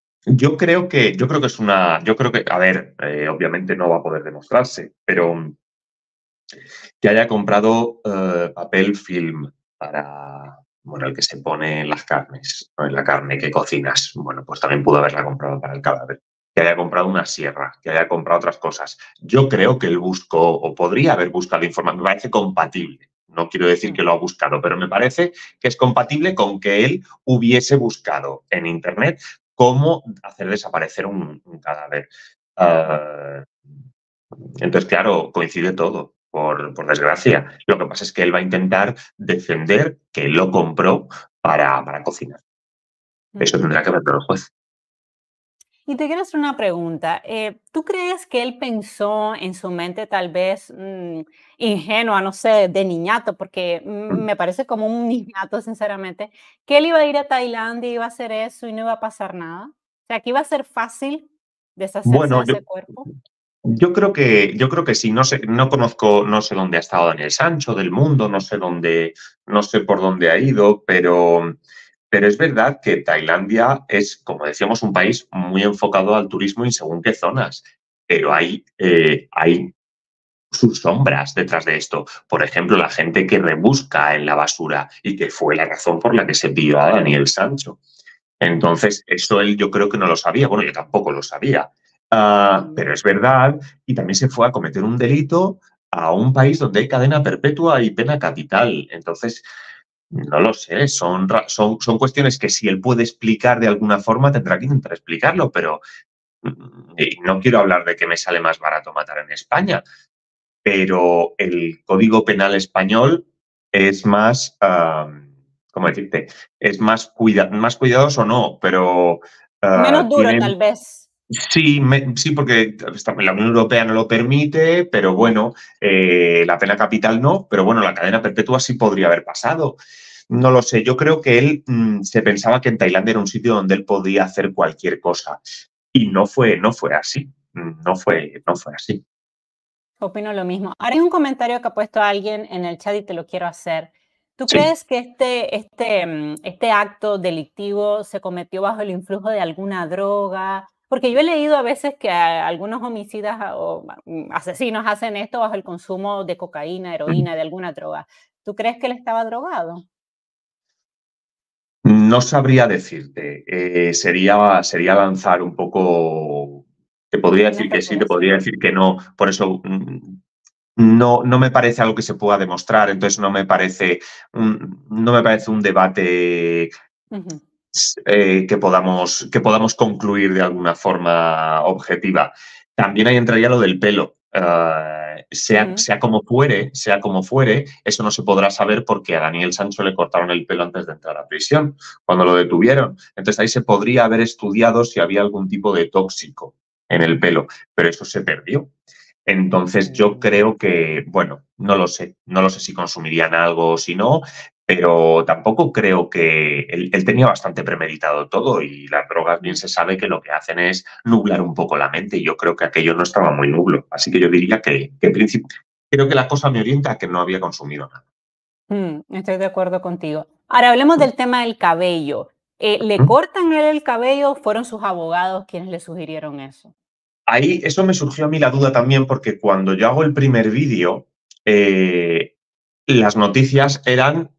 Yo creo que, a ver, obviamente no va a poder demostrarse, pero que haya comprado papel film para, bueno, el que se pone en las carnes, ¿no? En la carne que cocinas. Bueno, pues también pudo haberla comprado para el cadáver. Que haya comprado una sierra, que haya comprado otras cosas. Yo creo que él buscó o podría haber buscado información. Me parece compatible. No quiero decir que lo ha buscado, pero me parece que es compatible con que él hubiese buscado en Internet cómo hacer desaparecer un cadáver. Uh, entonces, claro, coincide todo, por desgracia. Lo que pasa es que él va a intentar defender que él lo compró para cocinar. Eso tendrá que verlo el juez. Y te quiero hacer una pregunta. ¿Tú crees que él pensó en su mente tal vez ingenua, no sé, de niñato, porque me parece como un niñato, sinceramente, que él iba a ir a Tailandia, iba a hacer eso y no iba a pasar nada? O sea, que iba a ser fácil deshacerse de Bueno, ese cuerpo. yo creo que sí. No sé, no conozco, no sé dónde ha estado Daniel Sancho del mundo, no sé por dónde ha ido, pero es verdad que Tailandia es, como decíamos, un país muy enfocado al turismo y según qué zonas. Pero hay sus sombras detrás de esto. Por ejemplo, la gente que rebusca en la basura y que fue la razón por la que se pilló a Daniel Sancho. Entonces, eso él yo creo que no lo sabía. Bueno, yo tampoco lo sabía. Pero es verdad, y también se fue a cometer un delito a un país donde hay cadena perpetua y pena capital. Entonces, no lo sé, son cuestiones que si él puede explicar de alguna forma, tendrá que intentar explicarlo, pero y no quiero hablar de que me sale más barato matar en España, pero el Código Penal español es más, ¿cómo decirte? Es más cuidadoso, no, pero Menos duro, tienen. tal vez. Sí, sí, porque la Unión Europea no lo permite, pero bueno, la pena capital no, pero bueno, la cadena perpetua sí podría haber pasado. No lo sé, yo creo que él se pensaba que en Tailandia era un sitio donde él podía hacer cualquier cosa y no fue así, no fue así. Opino lo mismo. Ahora hay un comentario que ha puesto alguien en el chat y te lo quiero hacer. ¿Tú Sí. crees que este acto delictivo se cometió bajo el influjo de alguna droga? Porque yo he leído a veces que algunos homicidas o asesinos hacen esto bajo el consumo de cocaína, heroína, de alguna droga. ¿Tú crees que él estaba drogado? No sabría decirte. Sería lanzar un poco. Te podría Una decir que sí, te podría especulación. decir que no. Por eso no me parece algo que se pueda demostrar. Entonces no me parece un debate Ujú, que podamos concluir de alguna forma objetiva. También ahí entraría lo del pelo. Sea, ujú, sea como fuere, eso no se podrá saber porque a Daniel Sancho le cortaron el pelo antes de entrar a prisión, cuando lo detuvieron. Entonces ahí se podría haber estudiado si había algún tipo de tóxico en el pelo, pero eso se perdió. Entonces yo mm, creo que, bueno, no lo sé si consumirían algo o si no, pero tampoco creo que él tenía bastante premeditado todo y las drogas bien mm. se sabe que lo que hacen es nublar un poco la mente y yo creo que aquello no estaba muy nublo. Así que yo diría creo que la cosa me orienta a que no había consumido nada. Estoy de acuerdo contigo. Ahora hablemos del tema del cabello. ¿Le ¿Mm? cortan a él el cabello? ¿Fueron sus abogados quienes le sugirieron eso? Ahí eso me surgió a mí la duda también porque cuando yo hago el primer vídeo, eh, las noticias eran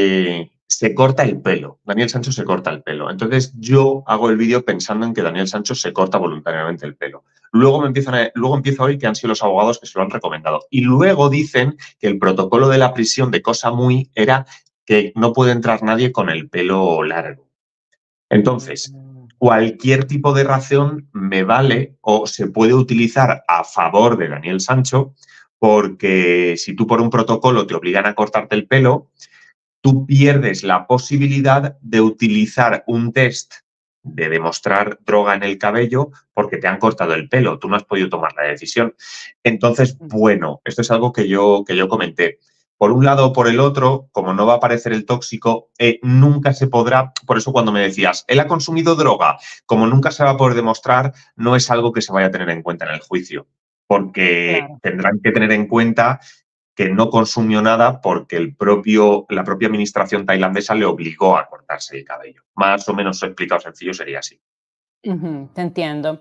se corta el pelo, Daniel Sancho se corta el pelo. Entonces yo hago el vídeo pensando en que Daniel Sancho se corta voluntariamente el pelo. Luego empiezo a oír que han sido los abogados que se lo han recomendado. Y luego dicen que el protocolo de la prisión de Cosa Muy era que no puede entrar nadie con el pelo largo. Entonces, Mm, cualquier tipo de razón me vale o se puede utilizar a favor de Daniel Sancho, porque si tú por un protocolo te obligan a cortarte el pelo, tú pierdes la posibilidad de utilizar un test de demostrar droga en el cabello porque te han cortado el pelo, tú no has podido tomar la decisión. Entonces, mm, bueno, esto es algo que yo comenté. Por un lado o por el otro, como no va a aparecer el tóxico, nunca se podrá, por eso cuando me decías, él ha consumido droga, como nunca se va a poder demostrar, no es algo que se vaya a tener en cuenta en el juicio, porque claro. tendrán que tener en cuenta que no consumió nada porque la propia administración tailandesa le obligó a cortarse el cabello. Más o menos explicado sencillo sería así. Ujú, te entiendo.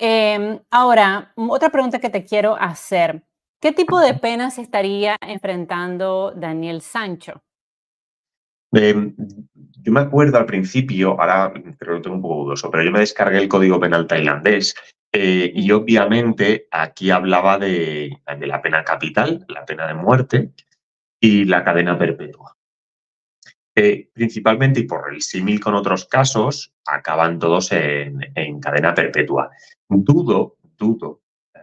Ahora, otra pregunta que te quiero hacer. ¿Qué tipo de penas estaría enfrentando Daniel Sancho? Eh, yo me acuerdo al principio, ahora creo que lo tengo un poco dudoso, pero yo me descargué el Código Penal tailandés y Ujú, obviamente aquí hablaba de la pena capital, la pena de muerte y la cadena perpetua. Principalmente, y por el símil con otros casos, acaban todos en cadena perpetua. Dudo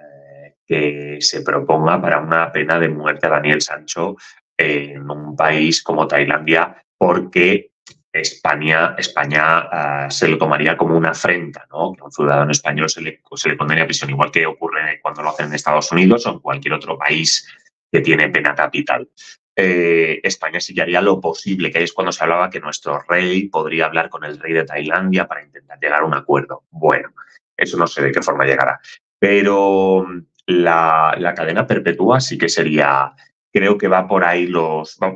que se proponga para una pena de muerte a Daniel Sancho en un país como Tailandia, porque España se lo tomaría como una afrenta, ¿no? Que a un ciudadano español se le condene a prisión, igual que ocurre cuando lo hacen en Estados Unidos o en cualquier otro país que tiene pena capital. España sí que haría lo posible, que ahí es cuando se hablaba que nuestro rey podría hablar con el rey de Tailandia para intentar llegar a un acuerdo. Bueno, eso no sé de qué forma llegará. Pero la cadena perpetua sí que sería, creo que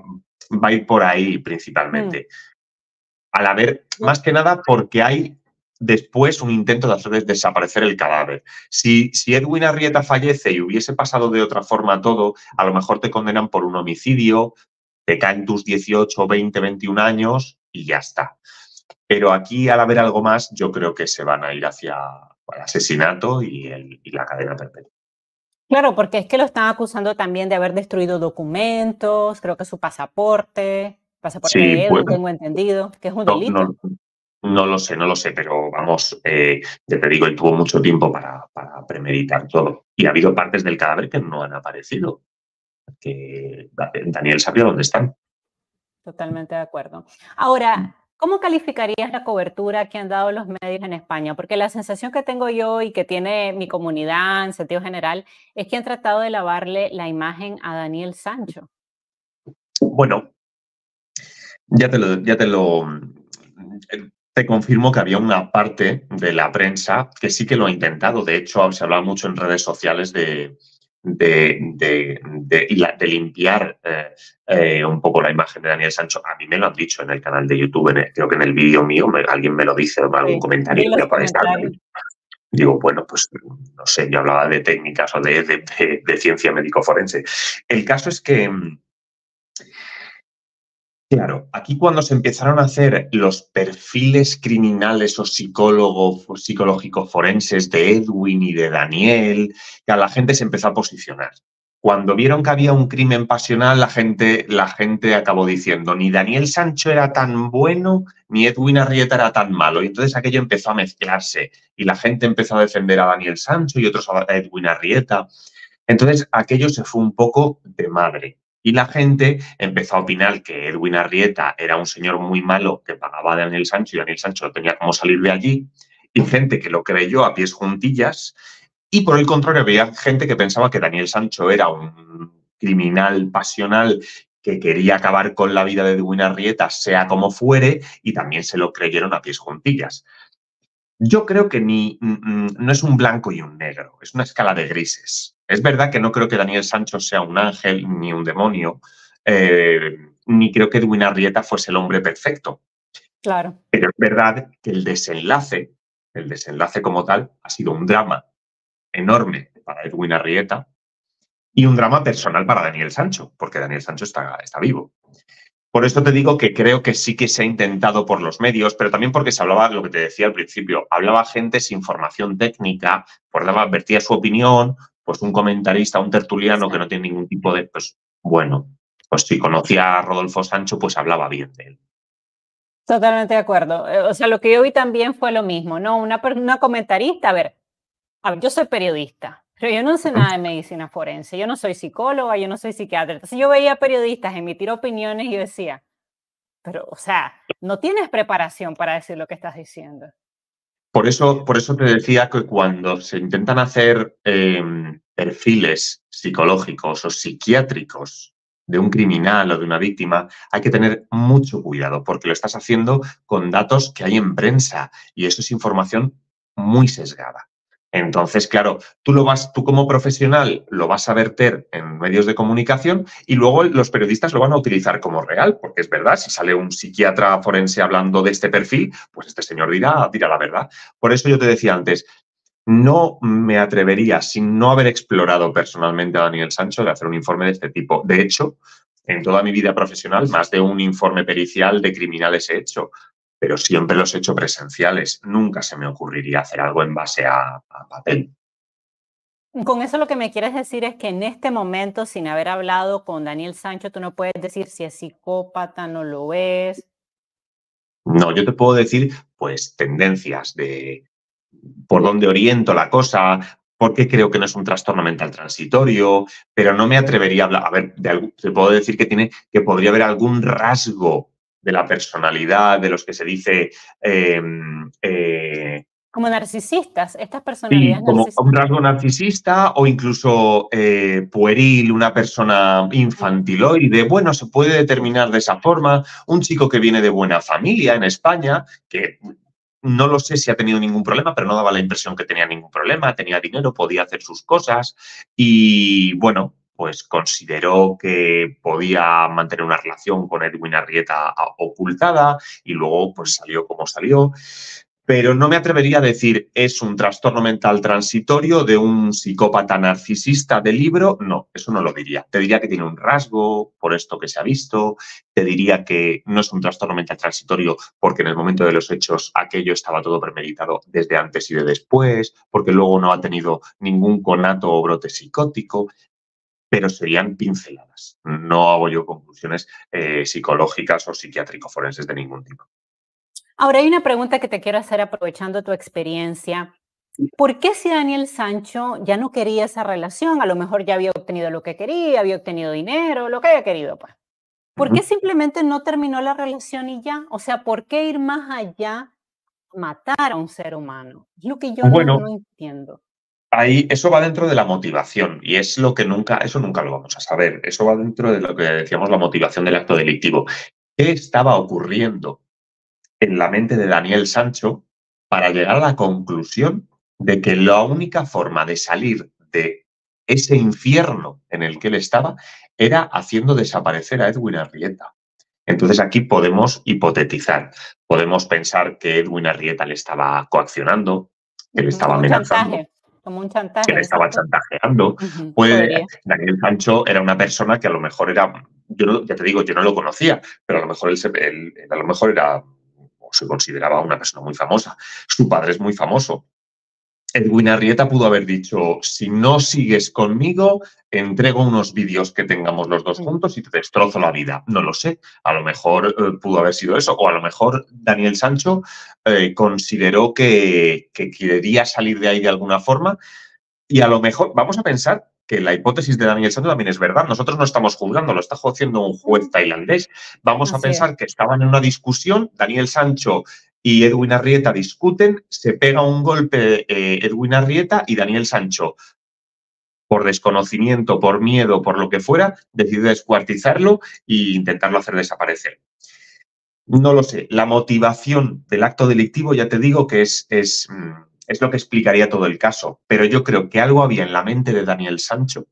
va a ir por ahí mm, principalmente. Al haber, bu- más que nada porque hay después un intento de hacer desaparecer el cadáver. Si Edwin Arrieta fallece y hubiese pasado de otra forma todo, a lo mejor te condenan por un homicidio, te caen tus 18, 20, 21 años y ya está. Pero aquí, al haber algo más, yo creo que se van a ir hacia el asesinato y la cadena perpetua. Claro, porque es que lo están acusando también de haber destruido documentos, creo que su pasaporte Sí, de pues Edwin, tengo entendido, que es un no, delito. no, no lo sé, pero vamos, ya te digo, él tuvo mucho tiempo para premeditar todo. Y ha habido partes del cadáver que no han aparecido, que Daniel sabía dónde están. Totalmente de acuerdo. Ahora, ¿cómo calificarías la cobertura que han dado los medios en España? Porque la sensación que tengo yo y que tiene mi comunidad en sentido general es que han tratado de lavarle la imagen a Daniel Sancho. Bueno, te confirmo que había una parte de la prensa que sí que lo ha intentado. De hecho, se habla mucho en redes sociales de limpiar un poco la imagen de Daniel Sancho. A mí me lo han dicho en el canal de YouTube, creo que en el vídeo mío alguien me lo dice en algún Sí, comentario. vi los comentarios. Digo, bueno, pues no sé, yo hablaba de técnicas o de ciencia médico-forense. El caso es que claro, aquí cuando se empezaron a hacer los perfiles criminales o psicológicos forenses de Edwin y de Daniel, ya la gente se empezó a posicionar. Cuando vieron que había un crimen pasional, la gente acabó diciendo ni Daniel Sancho era tan bueno, ni Edwin Arrieta era tan malo. Y entonces aquello empezó a mezclarse y la gente empezó a defender a Daniel Sancho y otros a Edwin Arrieta. Entonces aquello se fue un poco de madre. Y la gente empezó a opinar que Edwin Arrieta era un señor muy malo que pagaba a Daniel Sancho y Daniel Sancho no tenía cómo salir de allí. Y gente que lo creyó a pies juntillas. Y por el contrario, había gente que pensaba que Daniel Sancho era un criminal pasional que quería acabar con la vida de Edwin Arrieta, sea como fuere, y también se lo creyeron a pies juntillas. Yo creo que no es un blanco y un negro, es una escala de grises. Es verdad que no creo que Daniel Sancho sea un ángel ni un demonio, ni creo que Edwin Arrieta fuese el hombre perfecto. Claro. Pero es verdad que el desenlace como tal, ha sido un drama enorme para Edwin Arrieta y un drama personal para Daniel Sancho, porque Daniel Sancho está vivo. Por eso te digo que creo que sí que se ha intentado por los medios, pero también porque se hablaba, lo que te decía al principio, hablaba gente sin formación técnica, vertía su opinión, pues un comentarista, un tertuliano que no tiene ningún tipo de, pues bueno, pues si conocía a Rodolfo Sancho, pues hablaba bien de él. Totalmente de acuerdo. O sea, lo que yo vi también fue lo mismo, ¿no? Una comentarista, a ver, yo soy periodista, pero yo no sé nada de medicina forense, yo no soy psicóloga, yo no soy psiquiatra. Entonces yo veía periodistas emitir opiniones y yo decía, pero, o sea, no tienes preparación para decir lo que estás diciendo. Por eso te decía que cuando se intentan hacer perfiles psicológicos o psiquiátricos de un criminal o de una víctima, hay que tener mucho cuidado porque lo estás haciendo con datos que hay en prensa y eso es información muy sesgada. Entonces, claro, tú como profesional lo vas a verter en medios de comunicación y luego los periodistas lo van a utilizar como real, porque es verdad, si sale un psiquiatra forense hablando de este perfil, pues este señor dirá la verdad. Por eso yo te decía antes, no me atrevería, sin no haber explorado personalmente a Daniel Sancho, de hacer un informe de este tipo. De hecho, en toda mi vida profesional, más de un informe pericial de criminales he hecho, pero siempre los he hecho presenciales. Nunca se me ocurriría hacer algo en base a papel. Con eso lo que me quieres decir es que en este momento, sin haber hablado con Daniel Sancho, tú no puedes decir si es psicópata, no lo es. No, yo te puedo decir, pues, tendencias de por dónde oriento la cosa, por qué creo que no es un trastorno mental transitorio, pero no me atrevería a hablar. A ver, te puedo decir que podría haber algún rasgo de la personalidad, de los que se dice Como narcisistas, estas sí, personalidades como un narcisistas. rasgo narcisista o incluso pueril, una persona infantiloide. Bueno, se puede determinar de esa forma. Un chico que viene de buena familia en España, que no lo sé si ha tenido ningún problema, pero no daba la impresión que tenía ningún problema, tenía dinero, podía hacer sus cosas y bueno, pues consideró que podía mantener una relación con Edwin Arrieta ocultada y luego pues salió como salió. pero no me atrevería a decir es un trastorno mental transitorio de un psicópata narcisista de libro. No, eso no lo diría. Te diría que tiene un rasgo por esto que se ha visto. Te diría que no es un trastorno mental transitorio porque en el momento de los hechos aquello estaba todo premeditado desde antes y de después, porque luego no ha tenido ningún conato o brote psicótico, pero serían pinceladas. No hago yo conclusiones psicológicas o psiquiátrico-forenses de ningún tipo. Ahora hay una pregunta que te quiero hacer aprovechando tu experiencia. ¿Por qué si Daniel Sancho ya no quería esa relación? A lo mejor ya había obtenido lo que quería, había obtenido dinero, lo que haya querido, pues. ¿Por qué simplemente no terminó la relación y ya? O sea, ¿por qué ir más allá, matar a un ser humano? Es lo que yo no Bueno, entiendo. ahí eso va dentro de la motivación y es lo que nunca, eso nunca lo vamos a saber. Eso va dentro de lo que decíamos la motivación del acto delictivo. ¿Qué estaba ocurriendo en la mente de Daniel Sancho para llegar a la conclusión de que la única forma de salir de ese infierno en el que él estaba era haciendo desaparecer a Edwin Arrieta? Entonces aquí podemos hipotetizar, podemos pensar que Edwin Arrieta le estaba coaccionando, que le estaba amenazando, Como un que chantaje, le estaba exacto. chantajeando. Ujú, Puede, podría. Daniel Sancho era una persona que a lo mejor era, yo no, ya te digo, yo no lo conocía, pero a lo mejor él a lo mejor era o se consideraba una persona muy famosa. Su padre es muy famoso. Edwin Arrieta pudo haber dicho, si no sigues conmigo, entrego unos vídeos que tengamos los dos Mm, juntos y te destrozo la vida. No lo sé, a lo mejor pudo haber sido eso, o a lo mejor Daniel Sancho consideró que quería salir de ahí de alguna forma y a lo mejor vamos a pensar que la hipótesis de Daniel Sancho también es verdad. Nosotros no estamos juzgando, lo está haciendo un juez mm, tailandés. Vamos a así es. pensar que estaban en una discusión, Daniel Sancho y Edwin Arrieta discuten, se pega un golpe Edwin Arrieta y Daniel Sancho, por desconocimiento, por miedo, por lo que fuera, decide descuartizarlo e intentarlo hacer desaparecer. No lo sé. La motivación del acto delictivo, ya te digo que es lo que explicaría todo el caso, pero yo creo que algo había en la mente de Daniel Sancho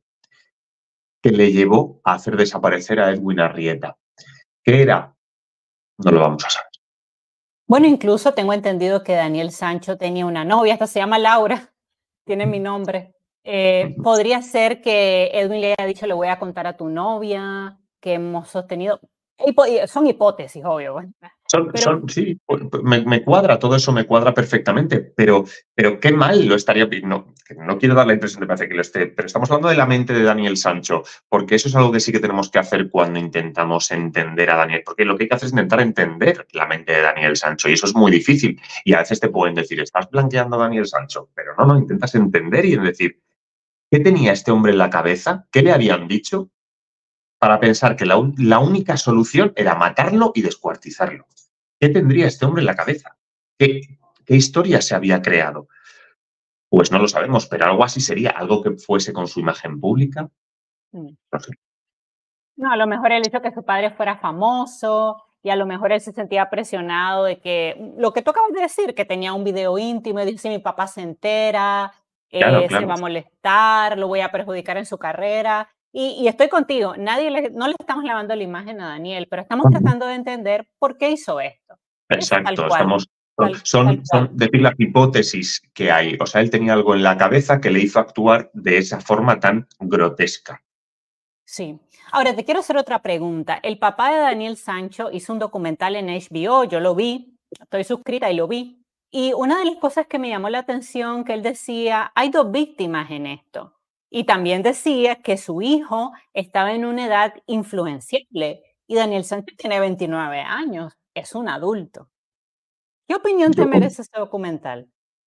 que le llevó a hacer desaparecer a Edwin Arrieta. ¿Qué era? No lo vamos a saber. Bueno, incluso tengo entendido que Daniel Sancho tenía una novia, hasta se llama Laura, tiene mi nombre. Podría ser que Edwin le haya dicho, le voy a contar a tu novia, que hemos sostenido. Son hipótesis, obvio. Bueno. Pero Sí, me cuadra, todo eso me cuadra perfectamente, pero qué mal lo estaría. No quiero dar la impresión de parece que lo esté, pero estamos hablando de la mente de Daniel Sancho, porque eso es algo que sí que tenemos que hacer cuando intentamos entender a Daniel, porque lo que hay que hacer es intentar entender la mente de Daniel Sancho, y eso es muy difícil. Y a veces te pueden decir, estás blanqueando a Daniel Sancho, pero no, intentas entender y decir, ¿qué tenía este hombre en la cabeza? ¿Qué le habían dicho para pensar que la única solución era matarlo y descuartizarlo? ¿Qué tendría este hombre en la cabeza? ¿Qué historia se había creado? Pues no lo sabemos, pero algo así sería, algo que fuese con su imagen pública. mm, No sé. no, a lo mejor el hecho de que su padre fuera famoso y a lo mejor él se sentía presionado de que, lo que tú acabas de decir, que tenía un video íntimo y dice, si mi papá se entera, Claro, se claro. va a molestar, lo voy a perjudicar en su carrera. Y estoy contigo, no le estamos lavando la imagen a Daniel, pero estamos tratando de entender por qué hizo esto. Es tal Exacto, cual, tal son cual. decir las hipótesis que hay. O sea, él tenía algo en la cabeza que le hizo actuar de esa forma tan grotesca. Sí. Ahora te quiero hacer otra pregunta. El papá de Daniel Sancho hizo un documental en HBO, yo lo vi, estoy suscrita y lo vi. Y una de las cosas que me llamó la atención que él decía, hay dos víctimas en esto. Y también decía que su hijo estaba en una edad influenciable y Daniel Sancho tiene 29 años, es un adulto. ¿Qué opinión te Yo, merece este documental?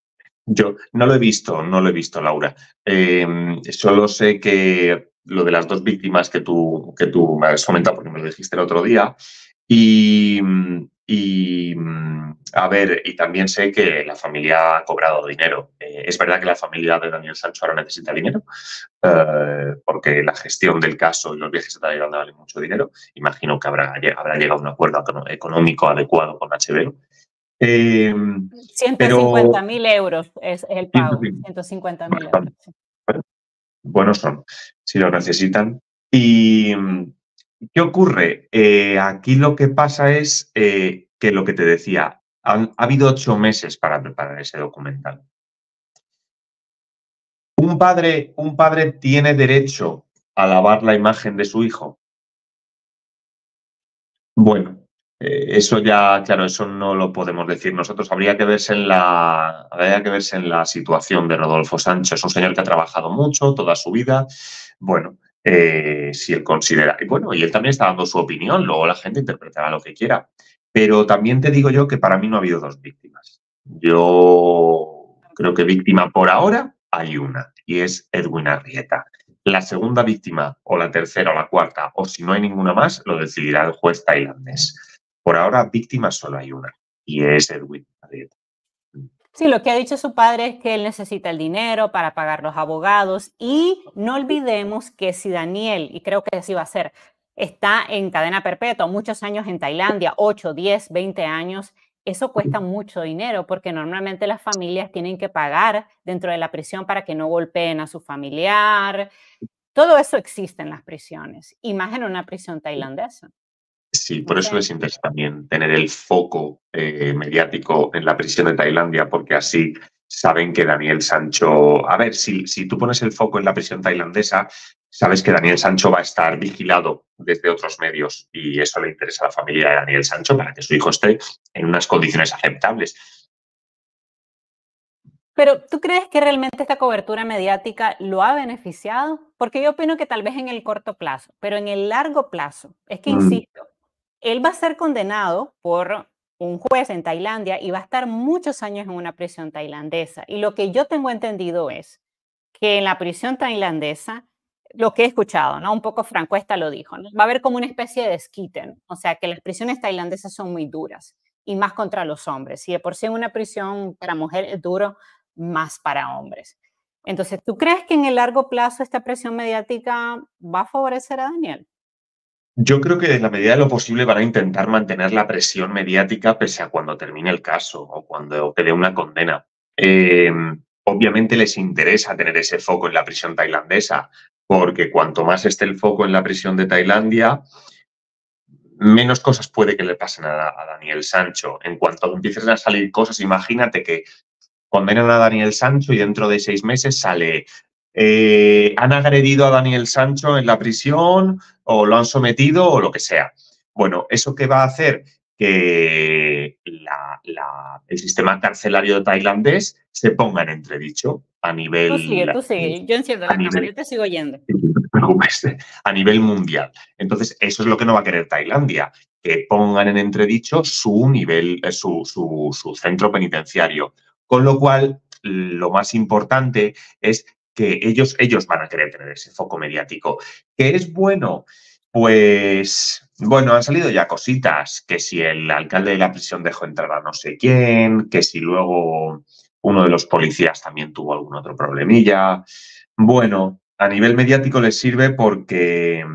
yo no lo he visto, Laura. Solo sé que lo de las dos víctimas que tú me has comentado, porque me lo dijiste el otro día, y, a ver, y también sé que la familia ha cobrado dinero. Es verdad que la familia de Daniel Sancho ahora necesita dinero, porque la gestión del caso y los viajes a Tailandia valen mucho dinero. Imagino que habrá llegado a un acuerdo económico adecuado con HBO. Eh, Ciento cincuenta pero mil euros es el pago, 150.000 euros. bastante Sí. buenos son, si lo necesitan. ¿Y qué ocurre? Aquí lo que pasa es que lo que te decía, Ha habido 8 meses para preparar ese documental. Un padre tiene derecho a lavar la imagen de su hijo? Bueno, eso ya, claro, eso no lo podemos decir nosotros. Habría que verse en la situación de Rodolfo Sancho. Es un señor que ha trabajado mucho toda su vida. Bueno, si él considera. Y bueno, y él también está dando su opinión. Luego la gente interpretará lo que quiera. Pero también te digo yo que para mí no ha habido dos víctimas. Yo creo que víctima por ahora hay una, y es Edwin Arrieta. La segunda víctima, o la tercera, o la cuarta, o si no hay ninguna más, lo decidirá el juez tailandés. Por ahora, víctima solo hay una, y es Edwin Arrieta. Sí, lo que ha dicho su padre es que él necesita el dinero para pagar los abogados y no olvidemos que si Daniel, y creo que así va a ser, está en cadena perpetua, muchos años en Tailandia, 8, 10, 20 años, eso cuesta mucho dinero porque normalmente las familias tienen que pagar dentro de la prisión para que no golpeen a su familiar. Todo eso existe en las prisiones, y más en una prisión tailandesa. Sí, No por eso sé. les interesa también tener el foco mediático en la prisión de Tailandia, porque así saben que Daniel Sancho. A ver, si tú pones el foco en la prisión tailandesa, sabes que Daniel Sancho va a estar vigilado desde otros medios y eso le interesa a la familia de Daniel Sancho para que su hijo esté en unas condiciones aceptables. Pero, ¿tú crees que realmente esta cobertura mediática lo ha beneficiado? Porque yo opino que tal vez en el corto plazo, pero en el largo plazo, es que Mm, insisto, él va a ser condenado por un juez en Tailandia y va a estar muchos años en una prisión tailandesa. Y lo que yo tengo entendido es que en la prisión tailandesa, lo que he escuchado, ¿no? Un poco Franco esta lo dijo, ¿no? Va a haber como una especie de desquite, o sea, que las prisiones tailandesas son muy duras y más contra los hombres. Si de por sí en una prisión para mujeres es duro, más para hombres. Entonces, ¿tú crees que en el largo plazo esta presión mediática va a favorecer a Daniel? Yo creo que en la medida de lo posible van a intentar mantener la presión mediática pese a cuando termine el caso o cuando quede una condena. Eh, Obviamente les interesa tener ese foco en la prisión tailandesa, porque cuanto más esté el foco en la prisión de Tailandia, menos cosas puede que le pasen a Daniel Sancho. En cuanto empiecen a salir cosas, imagínate que condenan a Daniel Sancho y dentro de 6 meses sale, han agredido a Daniel Sancho en la prisión o lo han sometido o lo que sea. Bueno, ¿eso qué va a hacer? Que el sistema carcelario tailandés se ponga en entredicho Tú sigue, yo enciendo a la cámara, nivel yo te sigo oyendo. no te preocupes, a nivel mundial. Entonces, eso es lo que no va a querer Tailandia, que pongan en entredicho su nivel, su centro penitenciario. Con lo cual, lo más importante es que ellos van a querer tener ese foco mediático. ¿Qué es bueno? Pues, bueno, han salido ya cositas, que si el alcalde de la prisión dejó entrar a no sé quién, que si luego uno de los policías también tuvo algún otro problemilla. Bueno, a nivel mediático les sirve porque,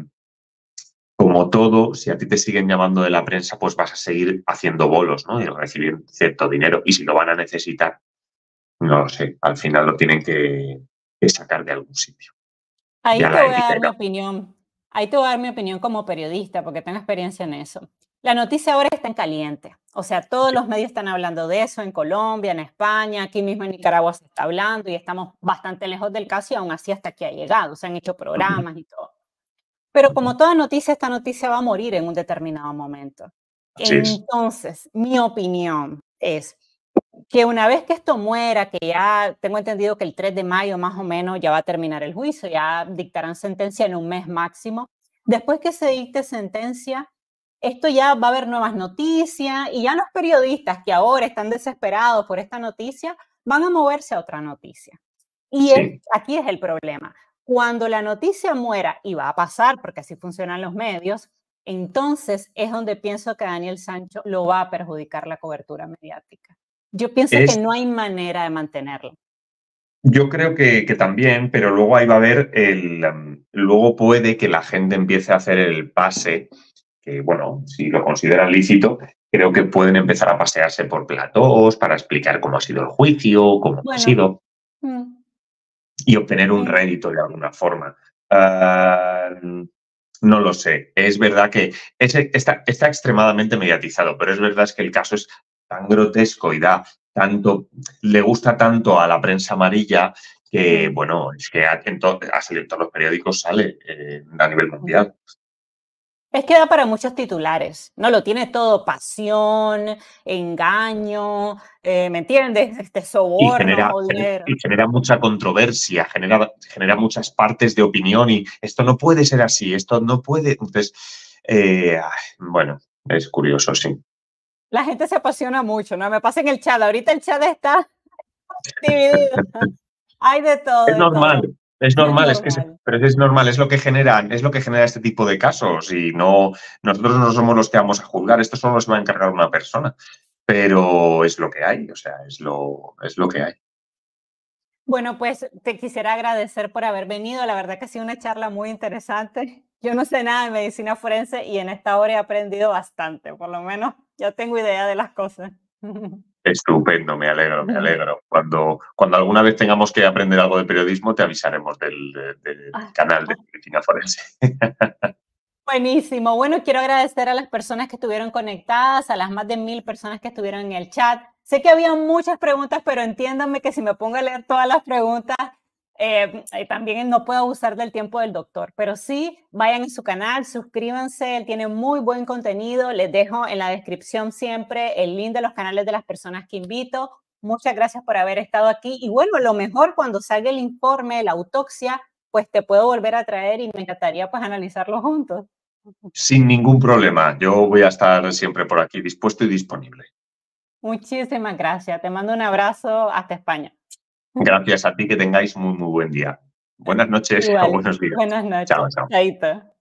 como todo, si a ti te siguen llamando de la prensa, pues vas a seguir haciendo bolos, ¿no? Y recibir cierto dinero. Y si lo van a necesitar, no lo sé, al final lo tienen que sacar de algún sitio. Ahí Ya te la voy a dar mi élite, opinión. Ahí te voy a dar mi opinión como periodista, porque tengo experiencia en eso. La noticia ahora está en caliente. O sea, todos los medios están hablando de eso en Colombia, en España, aquí mismo en Nicaragua se está hablando y estamos bastante lejos del caso y aún así hasta aquí ha llegado. Se han hecho programas y todo. Pero como toda noticia, esta noticia va a morir en un determinado momento. así es. Entonces, mi opinión es que una vez que esto muera, que ya tengo entendido que el 3 de mayo más o menos ya va a terminar el juicio, ya dictarán sentencia en un mes máximo. Después que se dicte sentencia, esto ya va a haber nuevas noticias y ya los periodistas que ahora están desesperados por esta noticia van a moverse a otra noticia. Sí. Aquí es el problema. Cuando la noticia muera, y va a pasar porque así funcionan los medios, entonces es donde pienso que Daniel Sancho lo va a perjudicar la cobertura mediática. Yo pienso que Es, no hay manera de mantenerlo. yo creo que también, pero luego ahí va a haber luego puede que la gente empiece a hacer el pase, que bueno, si lo consideran lícito, creo que pueden empezar a pasearse por platós para explicar cómo ha sido el juicio, cómo no ha Bueno, sido, mm, y obtener un sí. rédito de alguna forma. Ah, no lo sé. Es verdad que está extremadamente mediatizado, pero es verdad que el caso es tan grotesco y da tanto, le gusta tanto a la prensa amarilla que, Mm, bueno, es que ha salido en todos los periódicos, sale a nivel ujú. mundial. Es que da para muchos titulares, ¿no? Lo tiene todo, pasión, engaño, ¿me entiendes? Y Sobornos o dinero. genera mucha controversia, genera muchas partes de opinión y esto no puede ser así, esto no puede. Entonces, bueno, es curioso, sí. La gente se apasiona mucho, ¿no? Me pasa en el chat, ahorita el chat está dividido, hay de todo, Es de todo. normal, es Es normal, normal. pero es normal, es lo que genera este tipo de casos y no, nosotros no somos los que vamos a juzgar, esto solo se va a encargar una persona, pero es lo que hay, o sea, es lo que hay. Bueno, pues te quisiera agradecer por haber venido. La verdad que ha sido una charla muy interesante. Yo no sé nada de medicina forense y en esta hora he aprendido bastante. Por lo menos ya tengo idea de las cosas. Estupendo, me alegro, me alegro. Cuando alguna vez tengamos que aprender algo de periodismo, te avisaremos del Ah, canal de Medicina Forense. buenísimo. Bueno, quiero agradecer a las personas que estuvieron conectadas, a las más de 1000 personas que estuvieron en el chat. Sé que había muchas preguntas, pero entiéndanme que si me pongo a leer todas las preguntas, también no puedo abusar del tiempo del doctor. Pero sí, vayan a su canal, suscríbanse, él tiene muy buen contenido. Les dejo en la descripción siempre el link de los canales de las personas que invito. Muchas gracias por haber estado aquí. Y bueno, lo mejor cuando salga el informe, la autopsia, pues te puedo volver a traer y me encantaría pues analizarlo juntos. Sin ningún problema. Yo voy a estar siempre por aquí, dispuesto y disponible. Muchísimas gracias. Te mando un abrazo hasta España. Gracias a ti, que tengáis muy, muy buen día. Buenas noches o Igual. buenos días. Buenas Chao, noches. chao. Chaito.